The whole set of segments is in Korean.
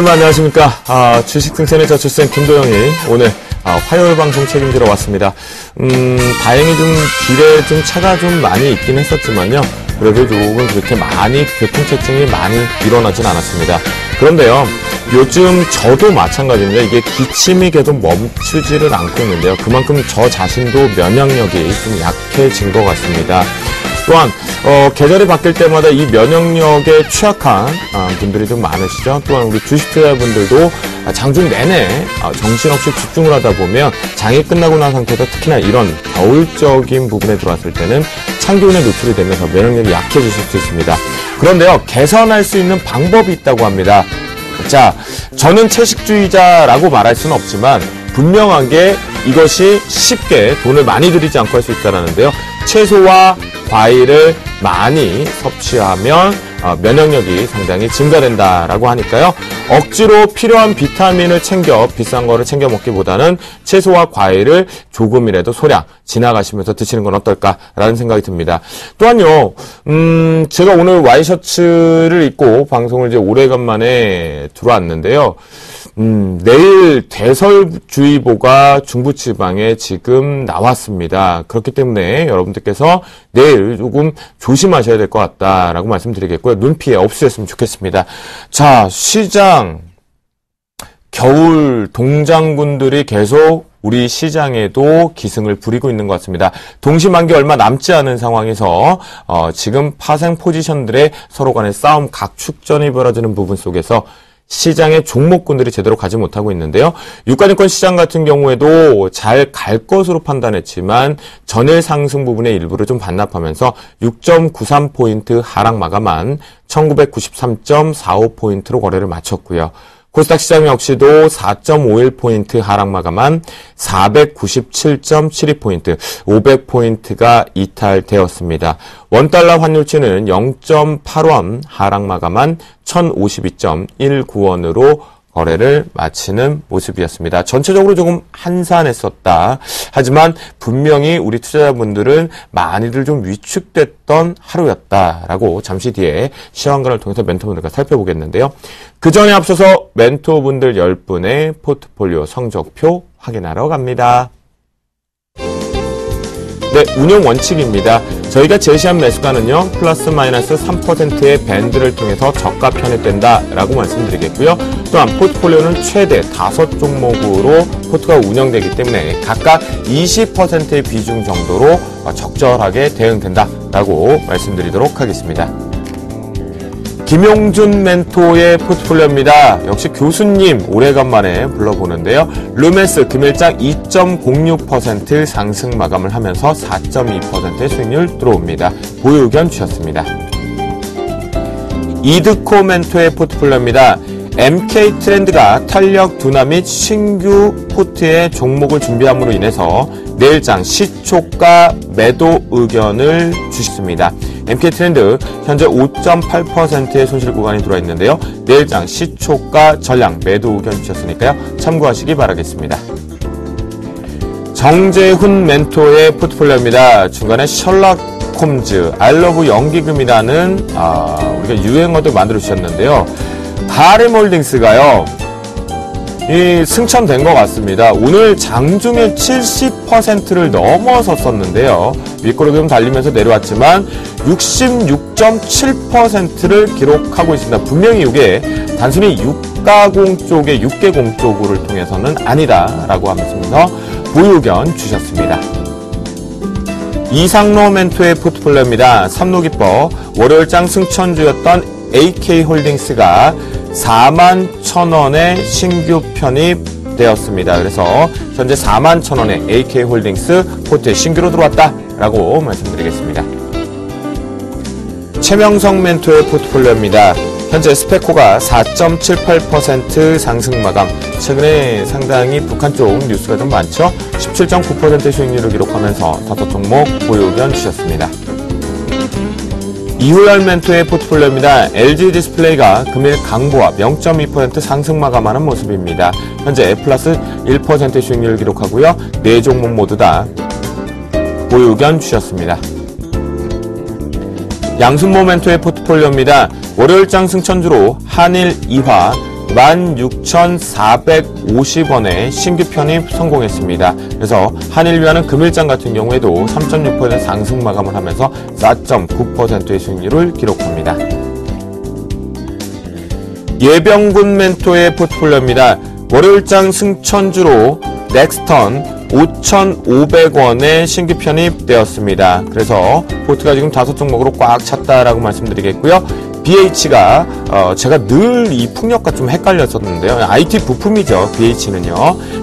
여러분 안녕하십니까. 주식등산의 저출생 김도영이 오늘 화요일 방송 책임지러 왔습니다. 다행히 좀 길에 좀 차가 좀 많이 있긴 했었지만요. 그래도 조금 그렇게 많이 교통체증이 많이 일어나진 않았습니다. 그런데요, 요즘 저도 마찬가지입니다. 이게 기침이 계속 멈추지를 않고 있는데요. 그만큼 저 자신도 면역력이 좀 약해진 것 같습니다. 또한 계절이 바뀔 때마다 이 면역력에 취약한 분들이 좀 많으시죠. 또한 우리 주식투자자분들도 장중 내내 정신없이 집중을 하다 보면 장이 끝나고 난 상태에서 특히나 이런 겨울적인 부분에 들어왔을 때는 찬기운에 노출이 되면서 면역력이 약해지실 수 있습니다. 그런데요, 개선할 수 있는 방법이 있다고 합니다. 자, 저는 채식주의자라고 말할 수는 없지만 분명하게 이것이 쉽게 돈을 많이 들이지 않고 할 수 있다는데요. 채소와 과일을 많이 섭취하면 면역력이 상당히 증가된다라고 하니까요. 억지로 필요한 비타민을 챙겨 비싼 거를 챙겨 먹기보다는 채소와 과일을 조금이라도 소량 지나가시면서 드시는 건 어떨까라는 생각이 듭니다. 또한요, 제가 오늘 와이셔츠를 입고 방송을 이제 오래간만에 들어왔는데요. 내일 대설주의보가 중부지방에 지금 나왔습니다. 그렇기 때문에 여러분들께서 내일 조금 조심하셔야 될 것 같다라고 말씀드리겠고요. 눈 피해 없으셨으면 좋겠습니다. 자, 시장, 겨울 동장군들이 계속 우리 시장에도 기승을 부리고 있는 것 같습니다. 동시만기 얼마 남지 않은 상황에서 지금 파생 포지션들의 서로 간의 싸움, 각축전이 벌어지는 부분 속에서 시장의 종목군들이 제대로 가지 못하고 있는데요. 유가증권 시장 같은 경우에도 잘 갈 것으로 판단했지만 전일 상승 부분의 일부를 좀 반납하면서 6.93포인트 하락 마감한 1993.45포인트로 거래를 마쳤고요. 코스닥 시장 역시도 4.51포인트 하락 마감한 497.72포인트, 500포인트가 이탈되었습니다. 원달러 환율치는 0.8원 하락 마감한 1052.19원으로 거래를 마치는 모습이었습니다. 전체적으로 조금 한산했었다. 하지만 분명히 우리 투자자분들은 많이들 좀 위축됐던 하루였다라고 잠시 뒤에 시황관을 통해서 멘토분들과 살펴보겠는데요. 그 전에 앞서서 멘토분들 10분의 포트폴리오 성적표 확인하러 갑니다. 네, 운용 원칙입니다. 저희가 제시한 매수가는요, 플러스 마이너스 3%의 밴드를 통해서 저가 편입된다라고 말씀드리겠고요. 또한 포트폴리오는 최대 5종목으로 포트가 운영되기 때문에 각각 20%의 비중 정도로 적절하게 대응된다라고 말씀드리도록 하겠습니다. 김용준 멘토의 포트폴리오입니다. 역시 교수님 오래간만에 불러보는데요. 루메스 금일장 2.06% 상승 마감을 하면서 4.2%의 수익률 들어옵니다. 보유 의견 주셨습니다. 이드코 멘토의 포트폴리오입니다. MK 트렌드가 탄력 둔화 및 신규 포트의 종목을 준비함으로 인해서 내일장 시초가 매도 의견을 주셨습니다. MK 트렌드 현재 5.8%의 손실 구간이 들어와 있는데요. 내일장 시초가 전량 매도 의견 주셨으니까요. 참고하시기 바라겠습니다. 정재훈 멘토의 포트폴리오입니다. 중간에 셜록 홈즈, 알러브 연기금이라는 우리가 유행어도 만들어 주셨는데요. 하림홀딩스가요. 승천된 것 같습니다. 오늘 장중에 70%를 넘어섰었는데요. 윗꼬리금 달리면서 내려왔지만 66.7%를 기록하고 있습니다. 분명히 이게 단순히 육가공 쪽의 육개공 쪽을 통해서는 아니다라고 하면서 보유 의견 주셨습니다. 이상로 멘토의 포트폴리오입니다. 삼로기법 월요일장 승천주였던 AK홀딩스가 41,000원에 신규 편입되었습니다. 그래서 현재 41,000원에 AK홀딩스 포트에 신규로 들어왔다라고 말씀드리겠습니다. 최명성 멘토의 포트폴리오입니다. 현재 스페코가 4.78% 상승 마감. 최근에 상당히 북한 쪽 뉴스가 좀 많죠. 17.9% 수익률을 기록하면서 5종목 보유 의견 주셨습니다. 이후열 멘토의 포트폴리오입니다. LG 디스플레이가 금일 강보합 0.2% 상승 마감하는 모습입니다. 현재 플러스 1% 수익률을 기록하고요. 4종목 모두 다 보유 의견 주셨습니다. 양순모 멘토의 포트폴리오입니다. 월요일장 승천주로 한일, 이화, 16,450원에 신규 편입 성공했습니다. 그래서 한일위안은 금일장 같은 경우에도 3.6% 상승 마감을 하면서 4.9%의 수익률을 기록합니다. 예병군 멘토의 포트폴리오입니다. 월요일장 승천주로 넥스턴 5,500원에 신규 편입되었습니다. 그래서 포트가 지금 5종목으로 꽉 찼다라고 말씀드리겠고요. BH가 제가 늘 이 풍력과 좀 헷갈렸었는데요. IT 부품이죠. BH는요.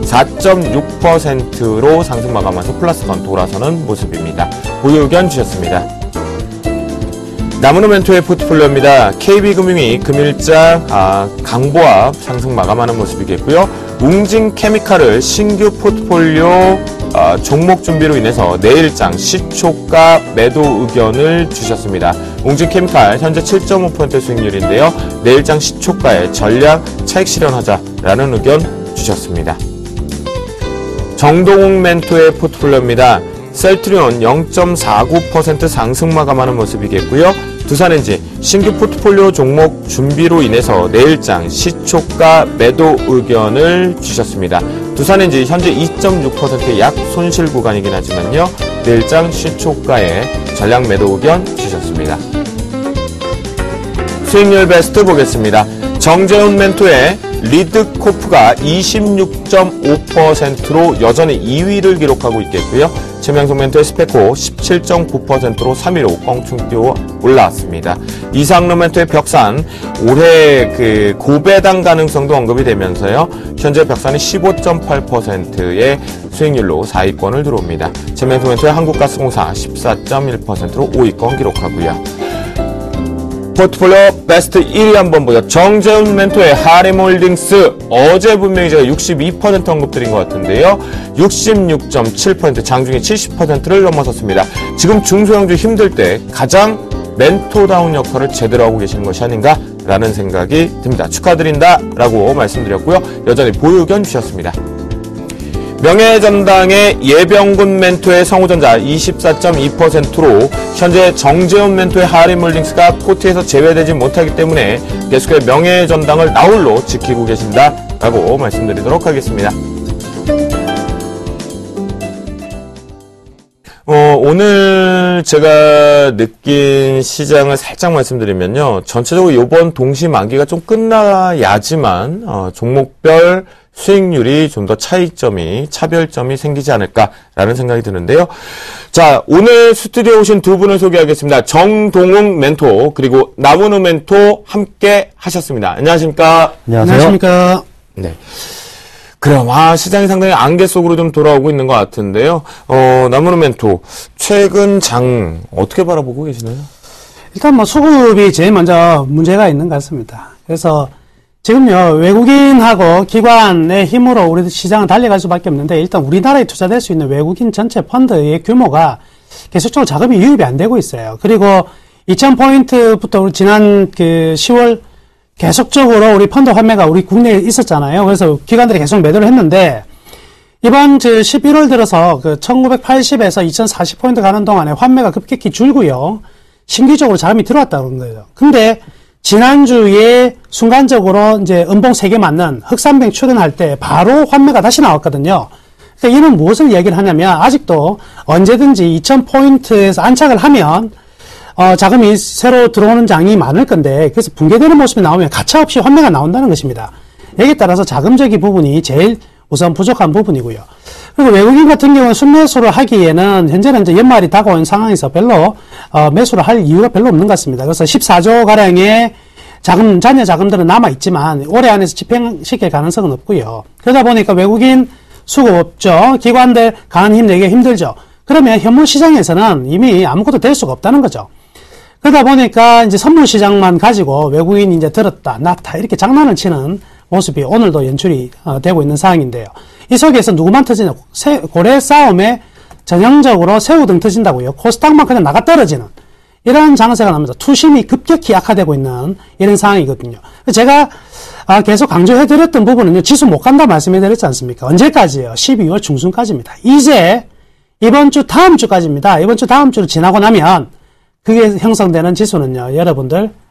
4.6%로 상승 마감하면서 플러스권 돌아서는 모습입니다. 보유 의견 주셨습니다. 나무노 멘토의 포트폴리오입니다. KB금융이 금일장 강보합 상승 마감하는 모습이겠고요. 웅진케미칼을 신규 포트폴리오 종목 준비로 인해서 내일장 시초가 매도 의견을 주셨습니다. 웅진케미칼 현재 7.5% 수익률인데요. 내일장 시초가에 전략 차익 실현하자라는 의견 주셨습니다. 정동욱 멘토의 포트폴리오입니다. 셀트리온 0.49% 상승 마감하는 모습이겠고요. 두산엔지 신규 포트폴리오 종목 준비로 인해서 내일장 시초가 매도 의견을 주셨습니다. 두산엔지 현재 2.6%의 약 손실 구간이긴 하지만요. 내일장 시초가에 전략 매도 의견 주셨습니다. 수익률 베스트 보겠습니다. 정재훈 멘토의 리드코프가 26.5%로 여전히 2위를 기록하고 있겠고요. 최명석 멘토의 스페코 17.9%로 3위로 껑충 뛰어 올라왔습니다. 이상로 멘토의 벽산 올해 고배당 가능성도 언급이 되면서요. 현재 벽산이 15.8%의 수익률로 4위권을 들어옵니다. 최명석 멘토의 한국가스공사 14.1%로 5위권 기록하고요. 포트폴리오 베스트 1위 한번 보죠. 정재훈 멘토의 하림홀딩스 어제 분명히 제가 62% 언급드린 것 같은데요. 66.7% 장중에 70%를 넘어섰습니다. 지금 중소형주 힘들 때 가장 멘토다운 역할을 제대로 하고 계시는 것이 아닌가 라는 생각이 듭니다. 축하드린다 라고 말씀드렸고요. 여전히 보유 의견 주셨습니다. 명예전당의 예병군 멘토의 성우전자 24.2%로 현재 정재훈 멘토의 하림홀딩스가 코트에서 제외되지 못하기 때문에 계속해서 명예전당을 나홀로 지키고 계신다라고 말씀드리도록 하겠습니다. 오늘 제가 느낀 시장을 살짝 말씀드리면요. 전체적으로 이번 동시 만기가 좀 끝나야지만 종목별 수익률이 좀 더 차별점이 생기지 않을까라는 생각이 드는데요. 자, 오늘 스튜디오에 오신 두 분을 소개하겠습니다. 정동욱 멘토 그리고 나무노 멘토 함께 하셨습니다. 안녕하십니까? 안녕하십니까? 네. 그럼 시장이 상당히 안개 속으로 좀 돌아오고 있는 것 같은데요. 나무노 멘토 최근 장 어떻게 바라보고 계시나요? 일단 수급이 제일 먼저 문제가 있는 것 같습니다. 그래서 지금요, 외국인하고 기관의 힘으로 우리 시장은 달려갈 수밖에 없는데, 일단 우리나라에 투자될 수 있는 외국인 전체 펀드의 규모가 계속적으로 자금이 유입이 안 되고 있어요. 그리고 2000포인트부터 지난 10월 계속적으로 우리 펀드 환매가 우리 국내에 있었잖아요. 그래서 기관들이 계속 매도를 했는데, 이번 11월 들어서 1980에서 2040포인트 가는 동안에 환매가 급격히 줄고요. 신규적으로 자금이 들어왔다는 거예요. 근데 지난주에 순간적으로 이제 음봉 3개 맞는 흑산병 출현할 때 바로 환매가 다시 나왔거든요. 그러니까 이는 무엇을 얘기를 하냐면 아직도 언제든지 2000포인트에서 안착을 하면 자금이 새로 들어오는 장이 많을 건데 그래서 붕괴되는 모습이 나오면 가차없이 환매가 나온다는 것입니다. 여기에 따라서 자금적인 부분이 제일 우선 부족한 부분이고요. 그리고 외국인 같은 경우는 순매수를 하기에는 현재는 이제 연말이 다가온 상황에서 별로 매수를 할 이유가 별로 없는 것 같습니다. 그래서 14조 가량의 잔여 자금들은 남아 있지만 올해 안에서 집행시킬 가능성은 없고요. 그러다 보니까 외국인 수급 없죠. 기관들 강한 힘 내기 힘들죠. 그러면 현물 시장에서는 이미 아무것도 될 수가 없다는 거죠. 그러다 보니까 이제 선물 시장만 가지고 외국인이 이제 들었다 놨다 이렇게 장난을 치는 모습이 오늘도 연출이 되고 있는 상황인데요. 이 속에서 누구만 터지냐? 고래 싸움에 전형적으로 새우등 터진다고요. 코스닥만 그냥 나가 떨어지는 이런 장세가 납니다. 투심이 급격히 악화되고 있는 이런 상황이거든요. 제가 계속 강조해드렸던 부분은요. 지수 못 간다 말씀해드렸지 않습니까? 언제까지예요? 12월 중순까지입니다. 이제 이번 주 다음 주까지입니다. 이번 주 다음 주를 지나고 나면 그게 형성되는 지수는요. 여러분들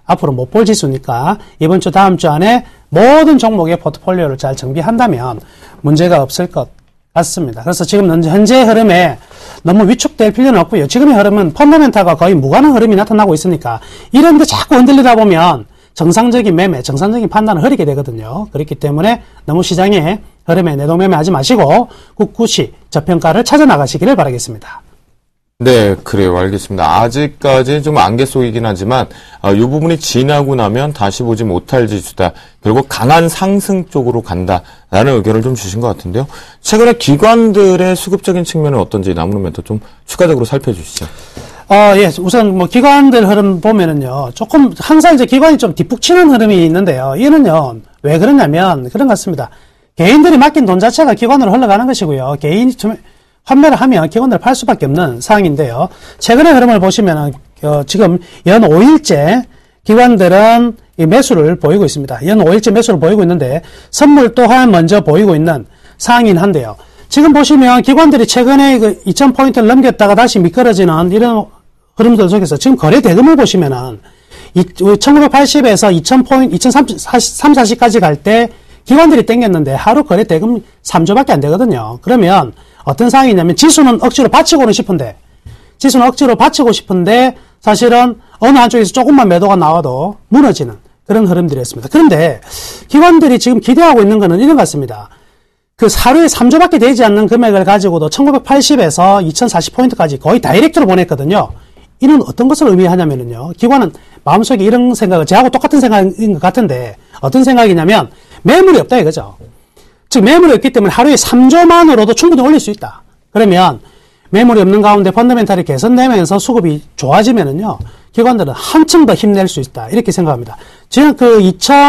앞으로 못 볼 지수니까 이번 주 다음 주 안에 모든 종목의 포트폴리오를 잘 정비한다면 문제가 없을 것 같습니다. 그래서 지금 현재 흐름에 너무 위축될 필요는 없고요. 지금의 흐름은 펀더멘탈과 거의 무관한 흐름이 나타나고 있으니까 이런데 자꾸 흔들리다 보면 정상적인 매매, 정상적인 판단을 흐리게 되거든요. 그렇기 때문에 너무 시장의 흐름에 내동매매하지 마시고 꿋꿋이 저평가를 찾아 나가시기를 바라겠습니다. 네, 그래요. 알겠습니다. 아직까지 좀 안개 속이긴 하지만 이 부분이 지나고 나면 다시 보지 못할 지수다. 결국 강한 상승 쪽으로 간다라는 의견을 좀 주신 것 같은데요. 최근에 기관들의 수급적인 측면은 어떤지 남은 멘트 좀 추가적으로 살펴주시죠. 예. 우선 뭐 기관들 흐름 보면은요. 조금 항상 이제 기관이 좀 뒷북치는 흐름이 있는데요. 이는요. 왜 그러냐면 그런 것 같습니다. 개인들이 맡긴 돈 자체가 기관으로 흘러가는 것이고요. 개인이 판매를 하면 기관들을 팔 수밖에 없는 상황인데요. 최근의 흐름을 보시면은 지금 연 5일째 기관들은 이 매수를 보이고 있습니다. 연 5일째 매수를 보이고 있는데 선물 또한 먼저 보이고 있는 상황이긴 한데요. 지금 보시면 기관들이 최근에 그 2,000포인트를 넘겼다가 다시 미끄러지는 이런 흐름들 속에서 지금 거래 대금을 보시면은 1980에서 2,000포인트, 2,340까지 갈 때 기관들이 땡겼는데 하루 거래 대금 3조밖에 안 되거든요. 그러면 어떤 상황이냐면 지수는 억지로 받치고는 싶은데 사실은 어느 한쪽에서 조금만 매도가 나와도 무너지는 그런 흐름들이었습니다. 그런데 기관들이 지금 기대하고 있는 것은 이런 것 같습니다. 그 하루에 3조밖에 되지 않는 금액을 가지고도 1980에서 2040포인트까지 거의 다이렉트로 보냈거든요. 이는 어떤 것을 의미하냐면요. 기관은 마음속에 이런 생각을, 저하고 똑같은 생각인 것 같은데, 어떤 생각이냐면, 매물이 없다 이거죠. 즉, 매물이 없기 때문에 하루에 3조만으로도 충분히 올릴 수 있다. 그러면, 매물이 없는 가운데 펀더멘탈이 개선되면서 수급이 좋아지면은요, 기관들은 한층 더 힘낼 수 있다. 이렇게 생각합니다. 지금 그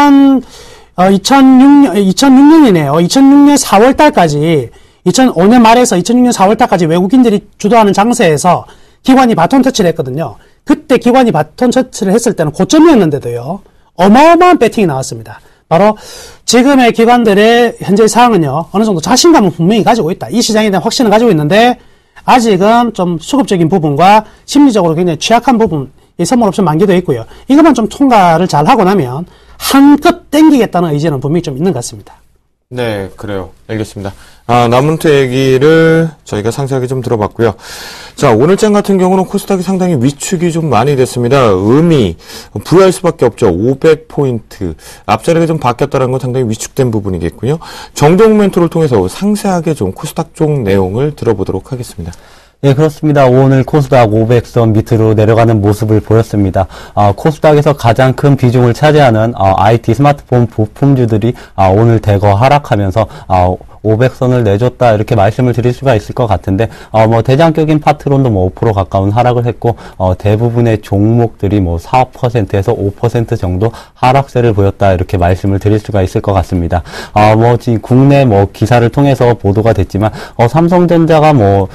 2006년이네요. 2006년 4월달까지, 2005년 말에서 2006년 4월달까지 외국인들이 주도하는 장세에서 기관이 바톤 터치를 했거든요. 그때 기관이 바톤 터치를 했을 때는 고점이었는데도요. 어마어마한 배팅이 나왔습니다. 바로 지금의 기관들의 현재 상황은요. 어느 정도 자신감은 분명히 가지고 있다. 이 시장에 대한 확신을 가지고 있는데 아직은 좀 수급적인 부분과 심리적으로 굉장히 취약한 부분, 이 선물 옵션 만기도 있고요. 이것만 좀 통과를 잘 하고 나면 한껏 땡기겠다는 의지는 분명히 좀 있는 것 같습니다. 네, 그래요. 알겠습니다. 남은트 얘기를 저희가 상세하게 좀 들어봤고요. 자, 오늘장 같은 경우는 코스닥이 상당히 위축이 좀 많이 됐습니다. 부여할 수밖에 없죠. 500포인트. 앞자리가 좀 바뀌었다는 건 상당히 위축된 부분이겠고요. 정동 멘토를 통해서 상세하게 좀 코스닥 쪽 내용을 들어보도록 하겠습니다. 예, 그렇습니다. 오늘 코스닥 500선 밑으로 내려가는 모습을 보였습니다. 코스닥에서 가장 큰 비중을 차지하는 IT 스마트폰 부품주들이 오늘 대거 하락하면서 500선을 내줬다 이렇게 말씀을 드릴 수가 있을 것 같은데 대장격인 파트론도 5% 가까운 하락을 했고 대부분의 종목들이 4%에서 5% 정도 하락세를 보였다 이렇게 말씀을 드릴 수가 있을 것 같습니다. 지금 국내 기사를 통해서 보도가 됐지만 삼성전자가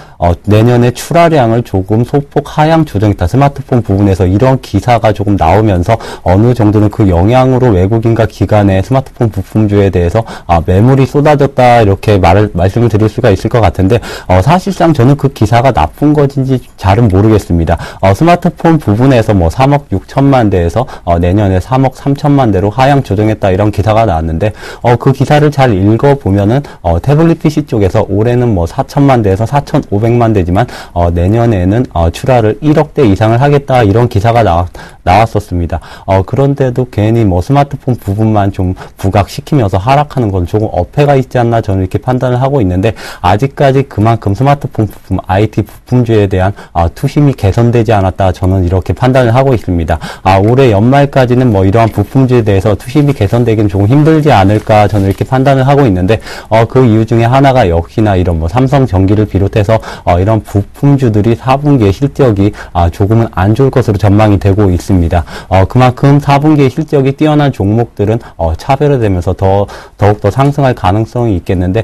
내년에 출하량을 조금 소폭 하향 조정했다. 스마트폰 부분에서 이런 기사가 조금 나오면서 어느 정도는 그 영향으로 외국인과 기관의 스마트폰 부품주에 대해서 매물이 쏟아졌다 이렇게 말씀을 드릴 수가 있을 것 같은데 사실상 저는 그 기사가 나쁜 것인지 잘은 모르겠습니다. 스마트폰 부분에서 3억 6천만 대에서 내년에 3억 3천만 대로 하향 조정했다 이런 기사가 나왔는데 그 기사를 잘 읽어보면은 태블릿 PC 쪽에서 올해는 4천만 대에서 4,500만 대지만 내년에는 출하를 1억 대 이상을 하겠다 이런 기사가 나왔었습니다. 그런데도 괜히 스마트폰 부분만 좀 부각시키면서 하락하는 건 조금 어폐가 있지 않나 저는 이렇게 판단을 하고 있는데 아직까지 그만큼 스마트폰 부품, IT 부품주에 대한 투심이 개선되지 않았다 저는 이렇게 판단을 하고 있습니다. 올해 연말까지는 이러한 부품주에 대해서 투심이 개선되기는 조금 힘들지 않을까 저는 이렇게 판단을 하고 있는데 그 이유 중에 하나가 역시나 이런 삼성전기를 비롯해서 이런 부품주들이 4분기의 실적이 조금은 안 좋을 것으로 전망이 되고 있습니다. 그만큼 4분기의 실적이 뛰어난 종목들은 차별화되면서 더욱더 상승할 가능성이 있겠는데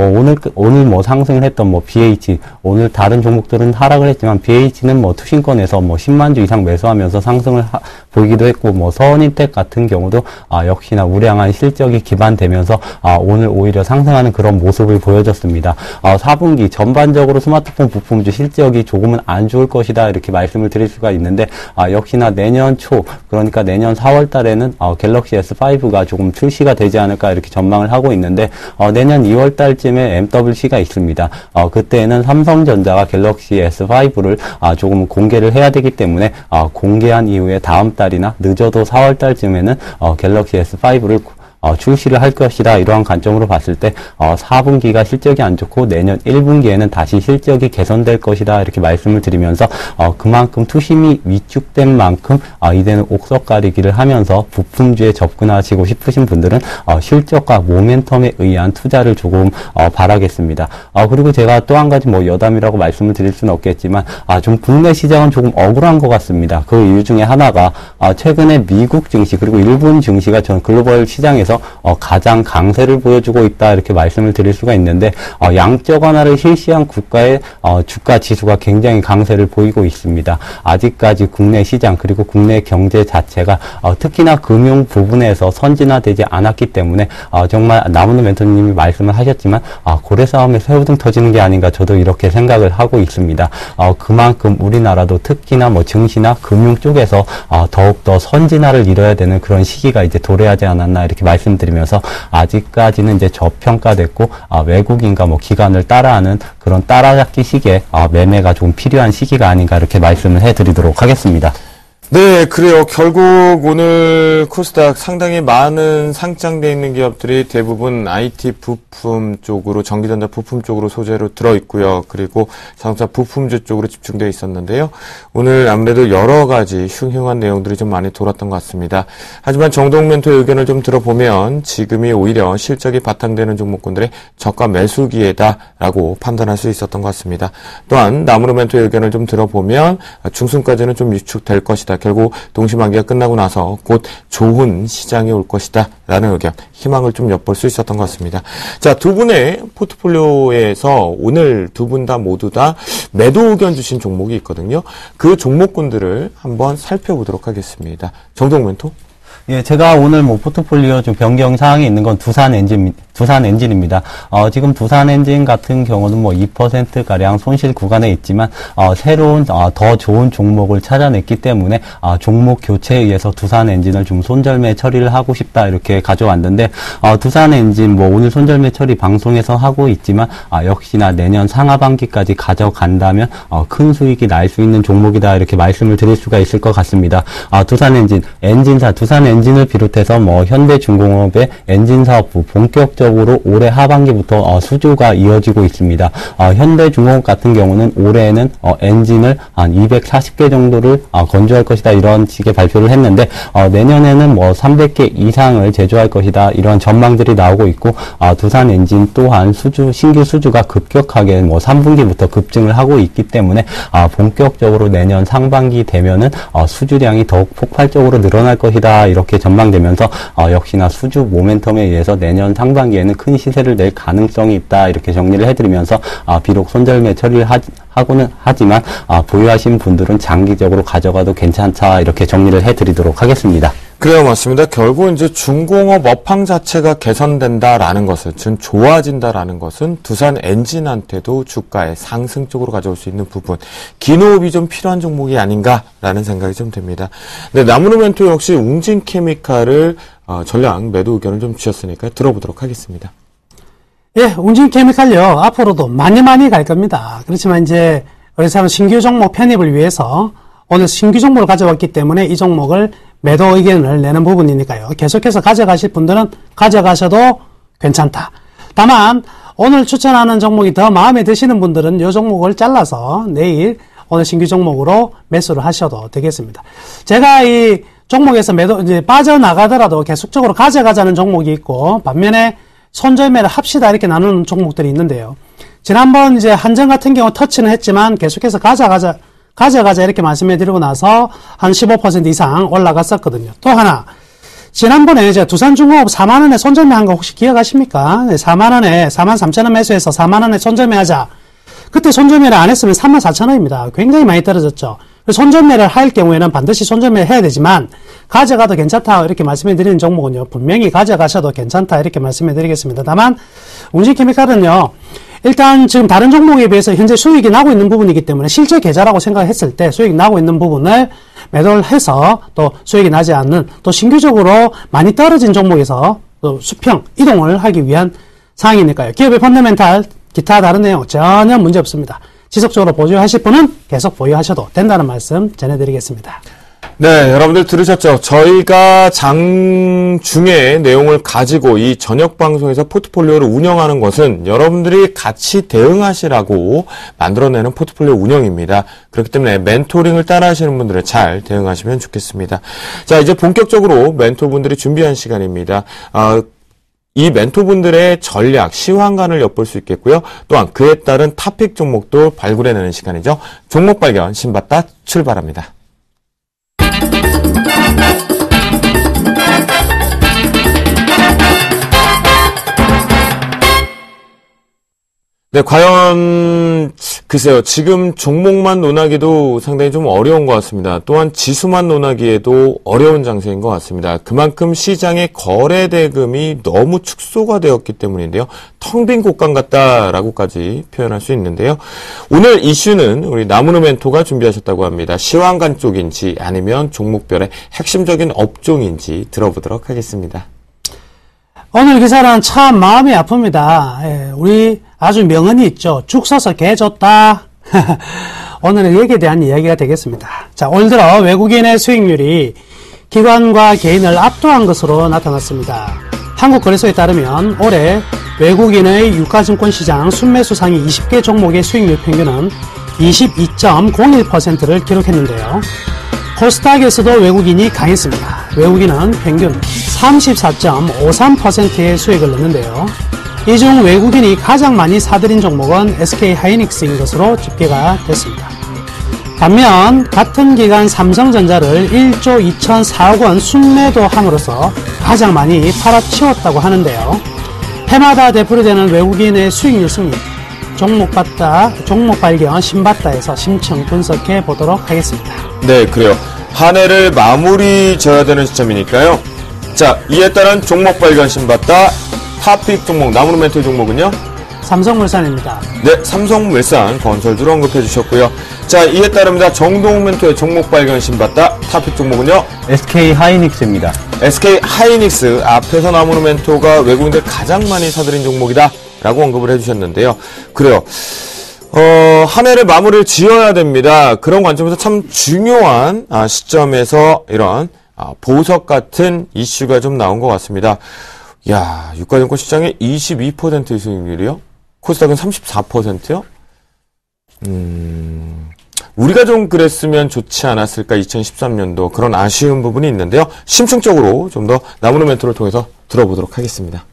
오늘 상승을 했던 BH 오늘 다른 종목들은 하락을 했지만 BH는 투신권에서 10만 주 이상 매수하면서 상승을 보이기도 했고, 뭐 서원인텍 같은 경우도 역시나 우량한 실적이 기반되면서 오늘 오히려 상승하는 그런 모습을 보여줬습니다. 4분기 전반적으로 스마트폰 부품주 실적이 조금은 안 좋을 것이다 이렇게 말씀을 드릴 수가 있는데, 역시나 내년 초, 그러니까 내년 4월 달에는 갤럭시 S5가 조금 출시가 되지 않을까 이렇게 전망을 하고 있는데, 내년 2월 달쯤에 MWC가 있습니다. 그때는 삼성전자가 갤럭시 S5를 조금 공개를 해야 되기 때문에 공개한 이후에 다음 달이나 늦어도 4월 달쯤에는 갤럭시 S5를 출시를 할 것이다. 이러한 관점으로 봤을 때 4분기가 실적이 안 좋고 내년 1분기에는 다시 실적이 개선될 것이다. 이렇게 말씀을 드리면서 그만큼 투심이 위축된 만큼 이제는 옥석 가리기를 하면서 부품주에 접근하시고 싶으신 분들은 실적과 모멘텀에 의한 투자를 조금 바라겠습니다. 그리고 제가 또 한 가지 뭐 여담이라고 말씀을 드릴 수는 없겠지만 좀 국내 시장은 조금 억울한 것 같습니다. 그 이유 중에 하나가 최근에 미국 증시 그리고 일본 증시가 전 글로벌 시장에서 가장 강세를 보여주고 있다 이렇게 말씀을 드릴 수가 있는데, 양적 완화를 실시한 국가의 주가 지수가 굉장히 강세를 보이고 있습니다. 아직까지 국내 시장 그리고 국내 경제 자체가 특히나 금융 부분에서 선진화되지 않았기 때문에 정말 나무는 멘토님이 말씀을 하셨지만 고래 싸움에 새우등 터지는 게 아닌가 저도 이렇게 생각을 하고 있습니다. 그만큼 우리나라도 특히나 뭐 증시나 금융 쪽에서 더욱더 선진화를 이뤄야 되는 그런 시기가 이제 도래하지 않았나 이렇게 말씀드리면서, 아직까지는 이제 저평가됐고 외국인과 뭐 기관을 따라하는 그런 따라잡기 시기에 매매가 좀 필요한 시기가 아닌가 이렇게 말씀을 해드리도록 하겠습니다. 네, 그래요. 결국 오늘 코스닥 상당히 많은 상장되어 있는 기업들이 대부분 IT 부품 쪽으로, 전기전자 부품 쪽으로 소재로 들어있고요. 그리고 자동차 부품주 쪽으로 집중되어 있었는데요. 오늘 아무래도 여러 가지 흉흉한 내용들이 좀 많이 돌았던 것 같습니다. 하지만 정동 멘토의 의견을 좀 들어보면 지금이 오히려 실적이 바탕되는 종목군들의 저가 매수기회다라고 판단할 수 있었던 것 같습니다. 또한 나무로 멘토의 의견을 좀 들어보면 중순까지는 좀 유축될 것이다. 결국 동시만기가 끝나고 나서 곧 좋은 시장이 올 것이다 라는 의견, 희망을 좀 엿볼 수 있었던 것 같습니다. 자, 두 분의 포트폴리오에서 오늘 두 분 다 모두 다 매도 의견 주신 종목이 있거든요. 그 종목군들을 한번 살펴보도록 하겠습니다. 정동 멘토? 예, 제가 오늘 뭐 포트폴리오 좀 변경 사항이 있는 건 두산 엔진입니다. 지금 두산 엔진 같은 경우는 뭐 2%가량 손실 구간에 있지만, 새로운, 더 좋은 종목을 찾아냈기 때문에, 종목 교체에 의해서 두산 엔진을 좀 손절매 처리를 하고 싶다, 이렇게 가져왔는데, 두산 엔진 뭐 오늘 손절매 처리 방송에서 하고 있지만, 역시나 내년 상하반기까지 가져간다면, 큰 수익이 날 수 있는 종목이다, 이렇게 말씀을 드릴 수가 있을 것 같습니다. 두산 엔진, 두산 엔진을 비롯해서 뭐 현대중공업의 엔진 사업부 본격적으로 올해 하반기부터 수주가 이어지고 있습니다. 현대중공업 같은 경우는 올해에는 엔진을 한 240개 정도를 건조할 것이다 이런 식의 발표를 했는데, 내년에는 뭐 300개 이상을 제조할 것이다 이런 전망들이 나오고 있고, 두산 엔진 또한 신규 수주가 급격하게 뭐 3분기부터 급증을 하고 있기 때문에 본격적으로 내년 상반기 되면은 수주량이 더욱 폭발적으로 늘어날 것이다 이렇게 전망되면서 역시나 수주 모멘텀에 의해서 내년 상반기에는 큰 시세를 낼 가능성이 있다 이렇게 정리를 해드리면서, 비록 손절매 처리를 하고는 하지만 보유하신 분들은 장기적으로 가져가도 괜찮다 이렇게 정리를 해드리도록 하겠습니다. 그래요, 맞습니다. 결국 이제 중공업 업황 자체가 개선된다라는 것은, 즉 좋아진다라는 것은 두산 엔진한테도 주가의 상승 쪽으로 가져올 수 있는 부분, 기노업이 좀 필요한 종목이 아닌가라는 생각이 좀 듭니다. 네, 나무로 멘토 역시 웅진케미칼을 전량 매도 의견을 좀 주셨으니까 들어보도록 하겠습니다. 예, 웅진케미칼요, 앞으로도 많이 갈 겁니다. 그렇지만 이제 의사는 신규 종목 편입을 위해서 오늘 신규 종목을 가져왔기 때문에 이 종목을 매도 의견을 내는 부분이니까요. 계속해서 가져가실 분들은 가져가셔도 괜찮다. 다만 오늘 추천하는 종목이 더 마음에 드시는 분들은 이 종목을 잘라서 내일 오늘 신규 종목으로 매수를 하셔도 되겠습니다. 제가 이 종목에서 이제 빠져나가더라도 계속적으로 가져가자는 종목이 있고, 반면에 손절매를 합시다 이렇게 나누는 종목들이 있는데요. 지난번 이제 한전 같은 경우 터치는 했지만 계속해서 가져가자 이렇게 말씀해드리고 나서 한 15% 이상 올라갔었거든요. 또 하나, 지난번에 이제 두산중공업 4만원에 손절매 한 거 혹시 기억하십니까? 4만원에 43,000원 매수해서 4만원에 손절매 하자. 그때 손절매를 안 했으면 34,000원입니다. 굉장히 많이 떨어졌죠. 손절매를 할 경우에는 반드시 손절매를 해야 되지만 가져가도 괜찮다 이렇게 말씀해 드리는 종목은요. 분명히 가져가셔도 괜찮다 이렇게 말씀해 드리겠습니다. 다만 웅진케미칼은요. 일단 지금 다른 종목에 비해서 현재 수익이 나고 있는 부분이기 때문에 실제 계좌라고 생각했을 때 수익이 나고 있는 부분을 매도를 해서 또 수익이 나지 않는 또 신규적으로 많이 떨어진 종목에서 또 수평 이동을 하기 위한 상황이니까요. 기업의 펀더멘탈 기타 다른 내용 전혀 문제 없습니다. 지속적으로 보유하실 분은 계속 보유하셔도 된다는 말씀 전해드리겠습니다. 네, 여러분들 들으셨죠? 저희가 장중의 내용을 가지고 이 저녁 방송에서 포트폴리오를 운영하는 것은 여러분들이 같이 대응하시라고 만들어내는 포트폴리오 운영입니다. 그렇기 때문에 멘토링을 따라 하시는 분들은 잘 대응하시면 좋겠습니다. 자, 이제 본격적으로 멘토분들이 준비한 시간입니다. 이 멘토분들의 전략, 시황관을 엿볼 수 있겠고요. 또한 그에 따른 탑픽 종목도 발굴해내는 시간이죠. 종목 발견 신받다 출발합니다. 네, 과연 글쎄요. 지금 종목만 논하기도 상당히 좀 어려운 것 같습니다. 또한 지수만 논하기에도 어려운 장세인 것 같습니다. 그만큼 시장의 거래 대금이 너무 축소가 되었기 때문인데요. 텅 빈 곳간 같다라고까지 표현할 수 있는데요. 오늘 이슈는 우리 나무르 멘토가 준비하셨다고 합니다. 시황관 쪽인지 아니면 종목별의 핵심적인 업종인지 들어보도록 하겠습니다. 오늘 기사는 참 마음이 아픕니다. 예, 우리 아주 명언이 있죠. 죽 써서 개 줬다. 오늘은 여기에 대한 이야기가 되겠습니다. 자, 올 들어 외국인의 수익률이 기관과 개인을 압도한 것으로 나타났습니다. 한국거래소에 따르면 올해 외국인의 유가증권 시장 순매수 상위 20개 종목의 수익률 평균은 22.01%를 기록했는데요. 코스닥에서도 외국인이 강했습니다. 외국인은 평균 34.53%의 수익을 넣는데요. 이 중 외국인이 가장 많이 사들인 종목은 SK하이닉스인 것으로 집계가 됐습니다. 반면 같은 기간 삼성전자를 1조 2,004억 원 순매도함으로써 가장 많이 팔아치웠다고 하는데요. 해마다 되풀이되는 외국인의 수익률 승리, 종목 발견 신받다에서 심층 분석해 보도록 하겠습니다. 네, 그래요. 한 해를 마무리 져야 되는 시점이니까요. 자, 이에 따른 종목 발견 신받다 탑픽 종목, 나무르 멘토 종목은요? 삼성물산입니다. 네, 삼성물산 건설주로 언급해 주셨고요. 자, 이에 따릅니다. 정동욱 멘토의 종목 발견 신받다 탑픽 종목은요? SK하이닉스입니다. SK하이닉스 앞에서 나무르 멘토가 외국인들 가장 많이 사들인 종목이다 라고 언급을 해주셨는데요. 그래요. 한 해를 마무리를 지어야 됩니다. 그런 관점에서 참 중요한 시점에서 이런 보석 같은 이슈가 좀 나온 것 같습니다. 야, 유가증권 시장의 22%의 수익률이요? 코스닥은 34%요? 우리가 좀 그랬으면 좋지 않았을까 2013년도 그런 아쉬운 부분이 있는데요. 심층적으로 좀 더 나무르 멘토를 통해서 들어보도록 하겠습니다.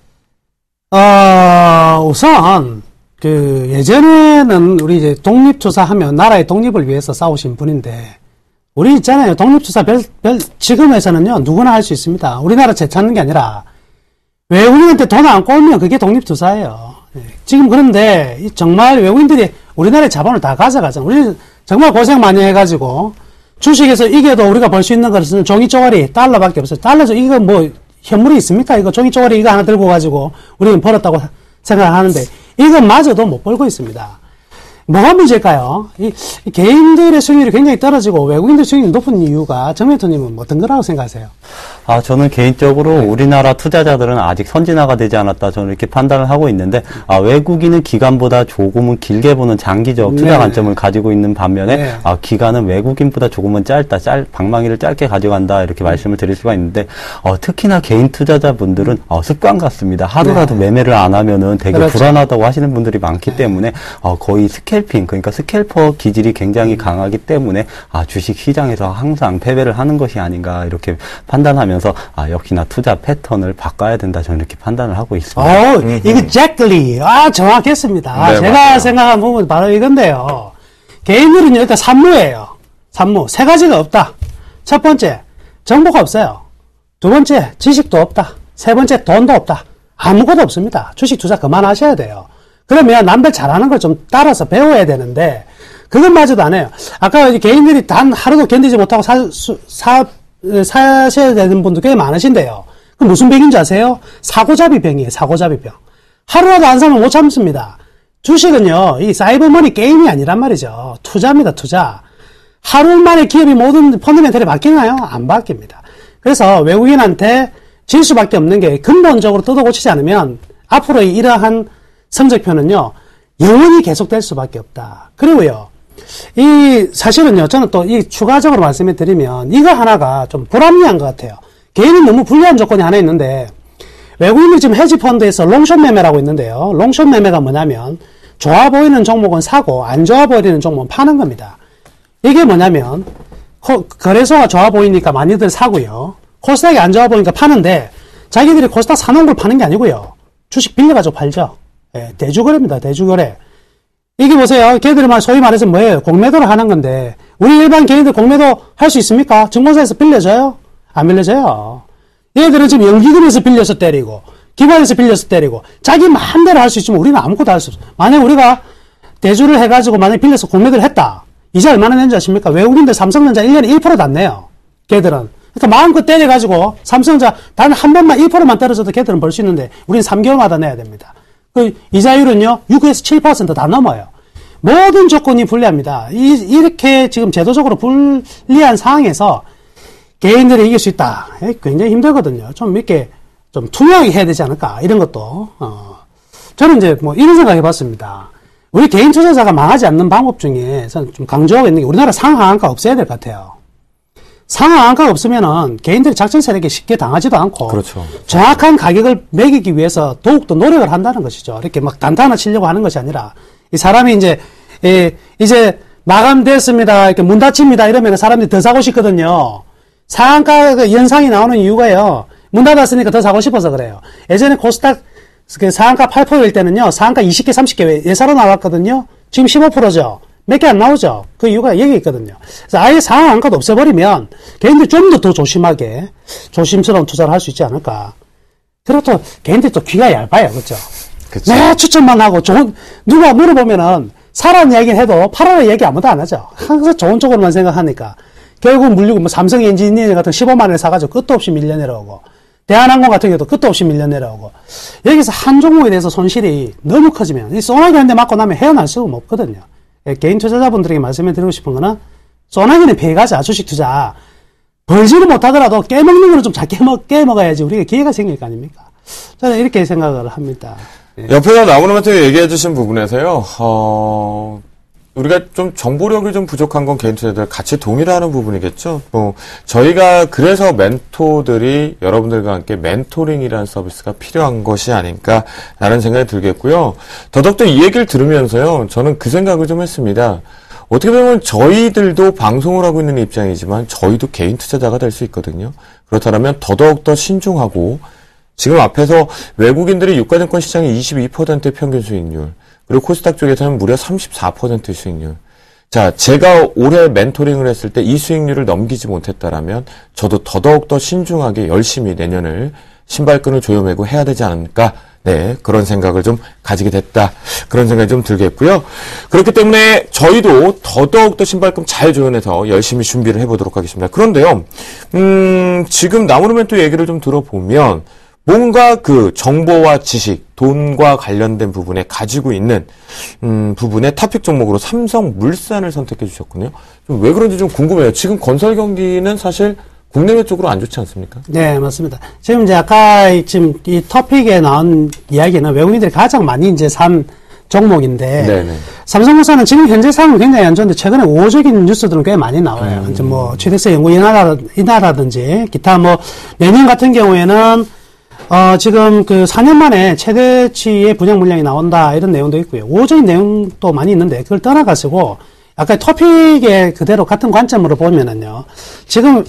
우선 예전에는 우리 이제 독립투사하면 나라의 독립을 위해서 싸우신 분인데 우리 있잖아요. 독립투사 지금에서는요 누구나 할 수 있습니다. 우리나라 재찾는 게 아니라 외국인한테 돈 안 꼬면 그게 독립투사예요. 지금 그런데 정말 외국인들이 우리나라의 자본을 다 가져가잖아요. 우리 정말 고생 많이 해가지고 주식에서 이겨도 우리가 벌 수 있는 것은 종이 쪼가리 달러밖에 없어요. 달러죠. 이거 뭐 현물이 있습니까? 이거 종이 쪼가리 이거 하나 들고 가지고 우리는 벌었다고 생각하는데 이것마저도 못 벌고 있습니다. 뭐가 문제일까요? 이 개인들의 수익률이 굉장히 떨어지고 외국인들 수익률이 높은 이유가 정멘토님은 어떤 거라고 생각하세요? 저는 개인적으로 우리나라 투자자들은 아직 선진화가 되지 않았다. 저는 이렇게 판단을 하고 있는데, 외국인은 기관보다 조금은 길게 보는 장기적 투자 관점을 가지고 있는 반면에, 기관은 외국인보다 조금은 방망이를 짧게 가져간다. 이렇게 말씀을 드릴 수가 있는데, 특히나 개인 투자자분들은, 습관 같습니다. 하루라도 매매를 안 하면은 되게 그렇죠. 불안하다고 하시는 분들이 많기 때문에, 거의 스캘핑, 그러니까 스캘퍼 기질이 굉장히 강하기 때문에, 주식 시장에서 항상 패배를 하는 것이 아닌가, 이렇게 판단하면서 역시나 투자 패턴을 바꿔야 된다. 저는 이렇게 판단을 하고 있습니다. exactly. 정확했습니다. 네, 제가 맞아요. 생각한 부분은 바로 이건데요. 개인들은요, 일단 산무예요. 산무. 세 가지가 없다. 첫 번째, 정보가 없어요. 두 번째, 지식도 없다. 세 번째, 돈도 없다. 아무것도 없습니다. 주식 투자 그만하셔야 돼요. 그러면 남들 잘하는 걸 좀 따라서 배워야 되는데, 그것마저도 안 해요. 아까 개인들이 단 하루도 견디지 못하고 사셔야 되는 분도 꽤 많으신데요. 그 무슨 병인지 아세요? 사고잡이 병이에요, 사고잡이 병. 하루라도 안 사면 못 참습니다. 주식은요, 이 사이버머니 게임이 아니란 말이죠. 투자입니다, 투자. 하루 만에 기업이 모든 펀더멘털이 바뀌나요? 안 바뀝니다. 그래서 외국인한테 질 수밖에 없는 게 근본적으로 뜯어고치지 않으면 앞으로 이러한 성적표는요, 영원히 계속될 수밖에 없다. 그리고요, 사실은요, 저는 또 추가적으로 말씀을 드리면 이거 하나가 좀 불합리한 것 같아요. 개인은 너무 불리한 조건이 하나 있는데, 외국인들이 지금 헤지펀드에서 롱숏 매매라고 있는데요. 롱숏 매매가 뭐냐면, 좋아 보이는 종목은 사고, 안 좋아 보이는 종목은 파는 겁니다. 이게 뭐냐면, 거래소가 좋아 보이니까 많이들 사고요. 코스닥이 안 좋아 보이니까 파는데, 자기들이 코스닥 사놓은 걸 파는 게 아니고요. 주식 빌려가지고 팔죠. 예, 대주거래입니다, 대주거래. 이게 보세요. 걔들이 소위 말해서 뭐예요? 공매도를 하는 건데, 우리 일반 개인들 공매도 할 수 있습니까? 증권사에서 빌려줘요? 안 빌려줘요. 얘들은 지금 연기금에서 빌려서 때리고, 기관에서 빌려서 때리고, 자기 마음대로 할 수 있지만 우리는 아무것도 할 수 없어. 만약 우리가 대주를 해가지고 만약 빌려서 공매도를 했다. 이자 얼마나 낸지 아십니까? 외국인들 삼성전자 1년에 1%도 안 내요. 걔들은. 그러니까 마음껏 때려가지고 삼성전자 단 한 번만 1%만 떨어져도 걔들은 벌 수 있는데 우리는 3개월마다 내야 됩니다. 그 이자율은요, 6에서 7% 다 넘어요. 모든 조건이 불리합니다. 이렇게 지금 제도적으로 불리한 상황에서 개인들이 이길 수 있다. 굉장히 힘들거든요. 좀 이렇게 좀 투명하게 해야 되지 않을까. 이런 것도. 저는 이제 뭐 이런 생각 해봤습니다. 우리 개인 투자자가 망하지 않는 방법 중에 저는 좀 강조하고 있는 게 우리나라 상하한가 없어야 될 것 같아요. 상하한가가 없으면은 개인들이 작전 세력에 쉽게 당하지도 않고. 그렇죠. 정확한 가격을 매기기 위해서 더욱더 노력을 한다는 것이죠. 이렇게 막 단타나 치려고 하는 것이 아니라 이 사람이 이제 마감됐습니다. 이렇게 문 닫힙니다. 이러면 사람들이 더 사고 싶거든요. 상한가 연상이 나오는 이유가요. 문 닫았으니까 더 사고 싶어서 그래요. 예전에 코스닥 상한가 8%일 때는요. 상한가 20개, 30개 예사로 나왔거든요. 지금 15%죠. 몇 개 안 나오죠. 그 이유가 여기 있거든요. 그래서 아예 상한가도 없애버리면 개인들이 좀 더 조심하게 조심스러운 투자를 할 수 있지 않을까. 그리고 또 개인들이 또 귀가 얇아요. 그렇죠? 그쵸. 네, 추천만 하고 누가 물어보면은 사라는 이야기를 해도 팔아라는 이야기 아무도 안 하죠. 항상 좋은 쪽으로만 생각하니까. 결국 물리고 뭐 삼성 엔지니어링 같은 15만 원에 사가지고 끝도 없이 밀려 내려오고, 대한항공 같은 경우도 끝도 없이 밀려 내려오고, 여기서 한 종목에 대해서 손실이 너무 커지면 이 소나기 한 대 맞고 나면 헤어날 수가 없거든요. 개인 투자자분들에게 말씀을 드리고 싶은 거는 소나기는 피해가자. 주식 투자 벌지는 못하더라도 깨먹는 거는 좀 잘 깨먹어야지 우리가 기회가 생길 거 아닙니까? 저는 이렇게 생각을 합니다. 옆에서 나무로한테 얘기해 주신 부분에서요, 우리가 좀 정보력이 좀 부족한 건 개인 투자자들 같이 동일하는 부분이겠죠. 저희가 그래서 멘토들이 여러분들과 함께 멘토링이라는 서비스가 필요한 것이 아닌가라는 생각이 들겠고요. 더더욱더 이 얘기를 들으면서요, 저는 그 생각을 좀 했습니다. 어떻게 보면 저희들도 방송을 하고 있는 입장이지만 저희도 개인 투자자가 될 수 있거든요. 그렇다면 더더욱더 신중하고, 지금 앞에서 외국인들이 유가증권 시장의 22%의 평균 수익률, 그리고 코스닥 쪽에서는 무려 34%의 수익률. 자, 제가 올해 멘토링을 했을 때 이 수익률을 넘기지 못했다라면 저도 더더욱더 신중하게 열심히 내년을 신발끈을 조여매고 해야 되지 않을까. 네, 그런 생각을 좀 가지게 됐다. 그런 생각이 좀 들겠고요. 그렇기 때문에 저희도 더더욱더 신발끈 잘 조여내서 열심히 준비를 해보도록 하겠습니다. 그런데요, 지금 나무르멘토 얘기를 좀 들어보면 뭔가 그 정보와 지식, 돈과 관련된 부분에 가지고 있는 부분의 토픽 종목으로 삼성물산을 선택해 주셨군요. 좀 왜 그런지 좀 궁금해요. 지금 건설 경기는 사실 국내외 쪽으로 안 좋지 않습니까? 네, 맞습니다. 지금 이제 아까 지금 이 토픽에 나온 이야기는 외국인들이 가장 많이 이제 산 종목인데, 네네. 삼성물산은 지금 현재 상황은 굉장히 안 좋은데 최근에 우호적인 뉴스들은 꽤 많이 나와요. 이제 뭐 취득세 연구 인하라든지 기타 뭐 내년 같은 경우에는 지금 그 4년 만에 최대치의 분양 물량이 나온다 이런 내용도 있고요. 우호적인 내용도 많이 있는데 그걸 떠나가지고 아까 토픽에 그대로 같은 관점으로 보면은요. 지금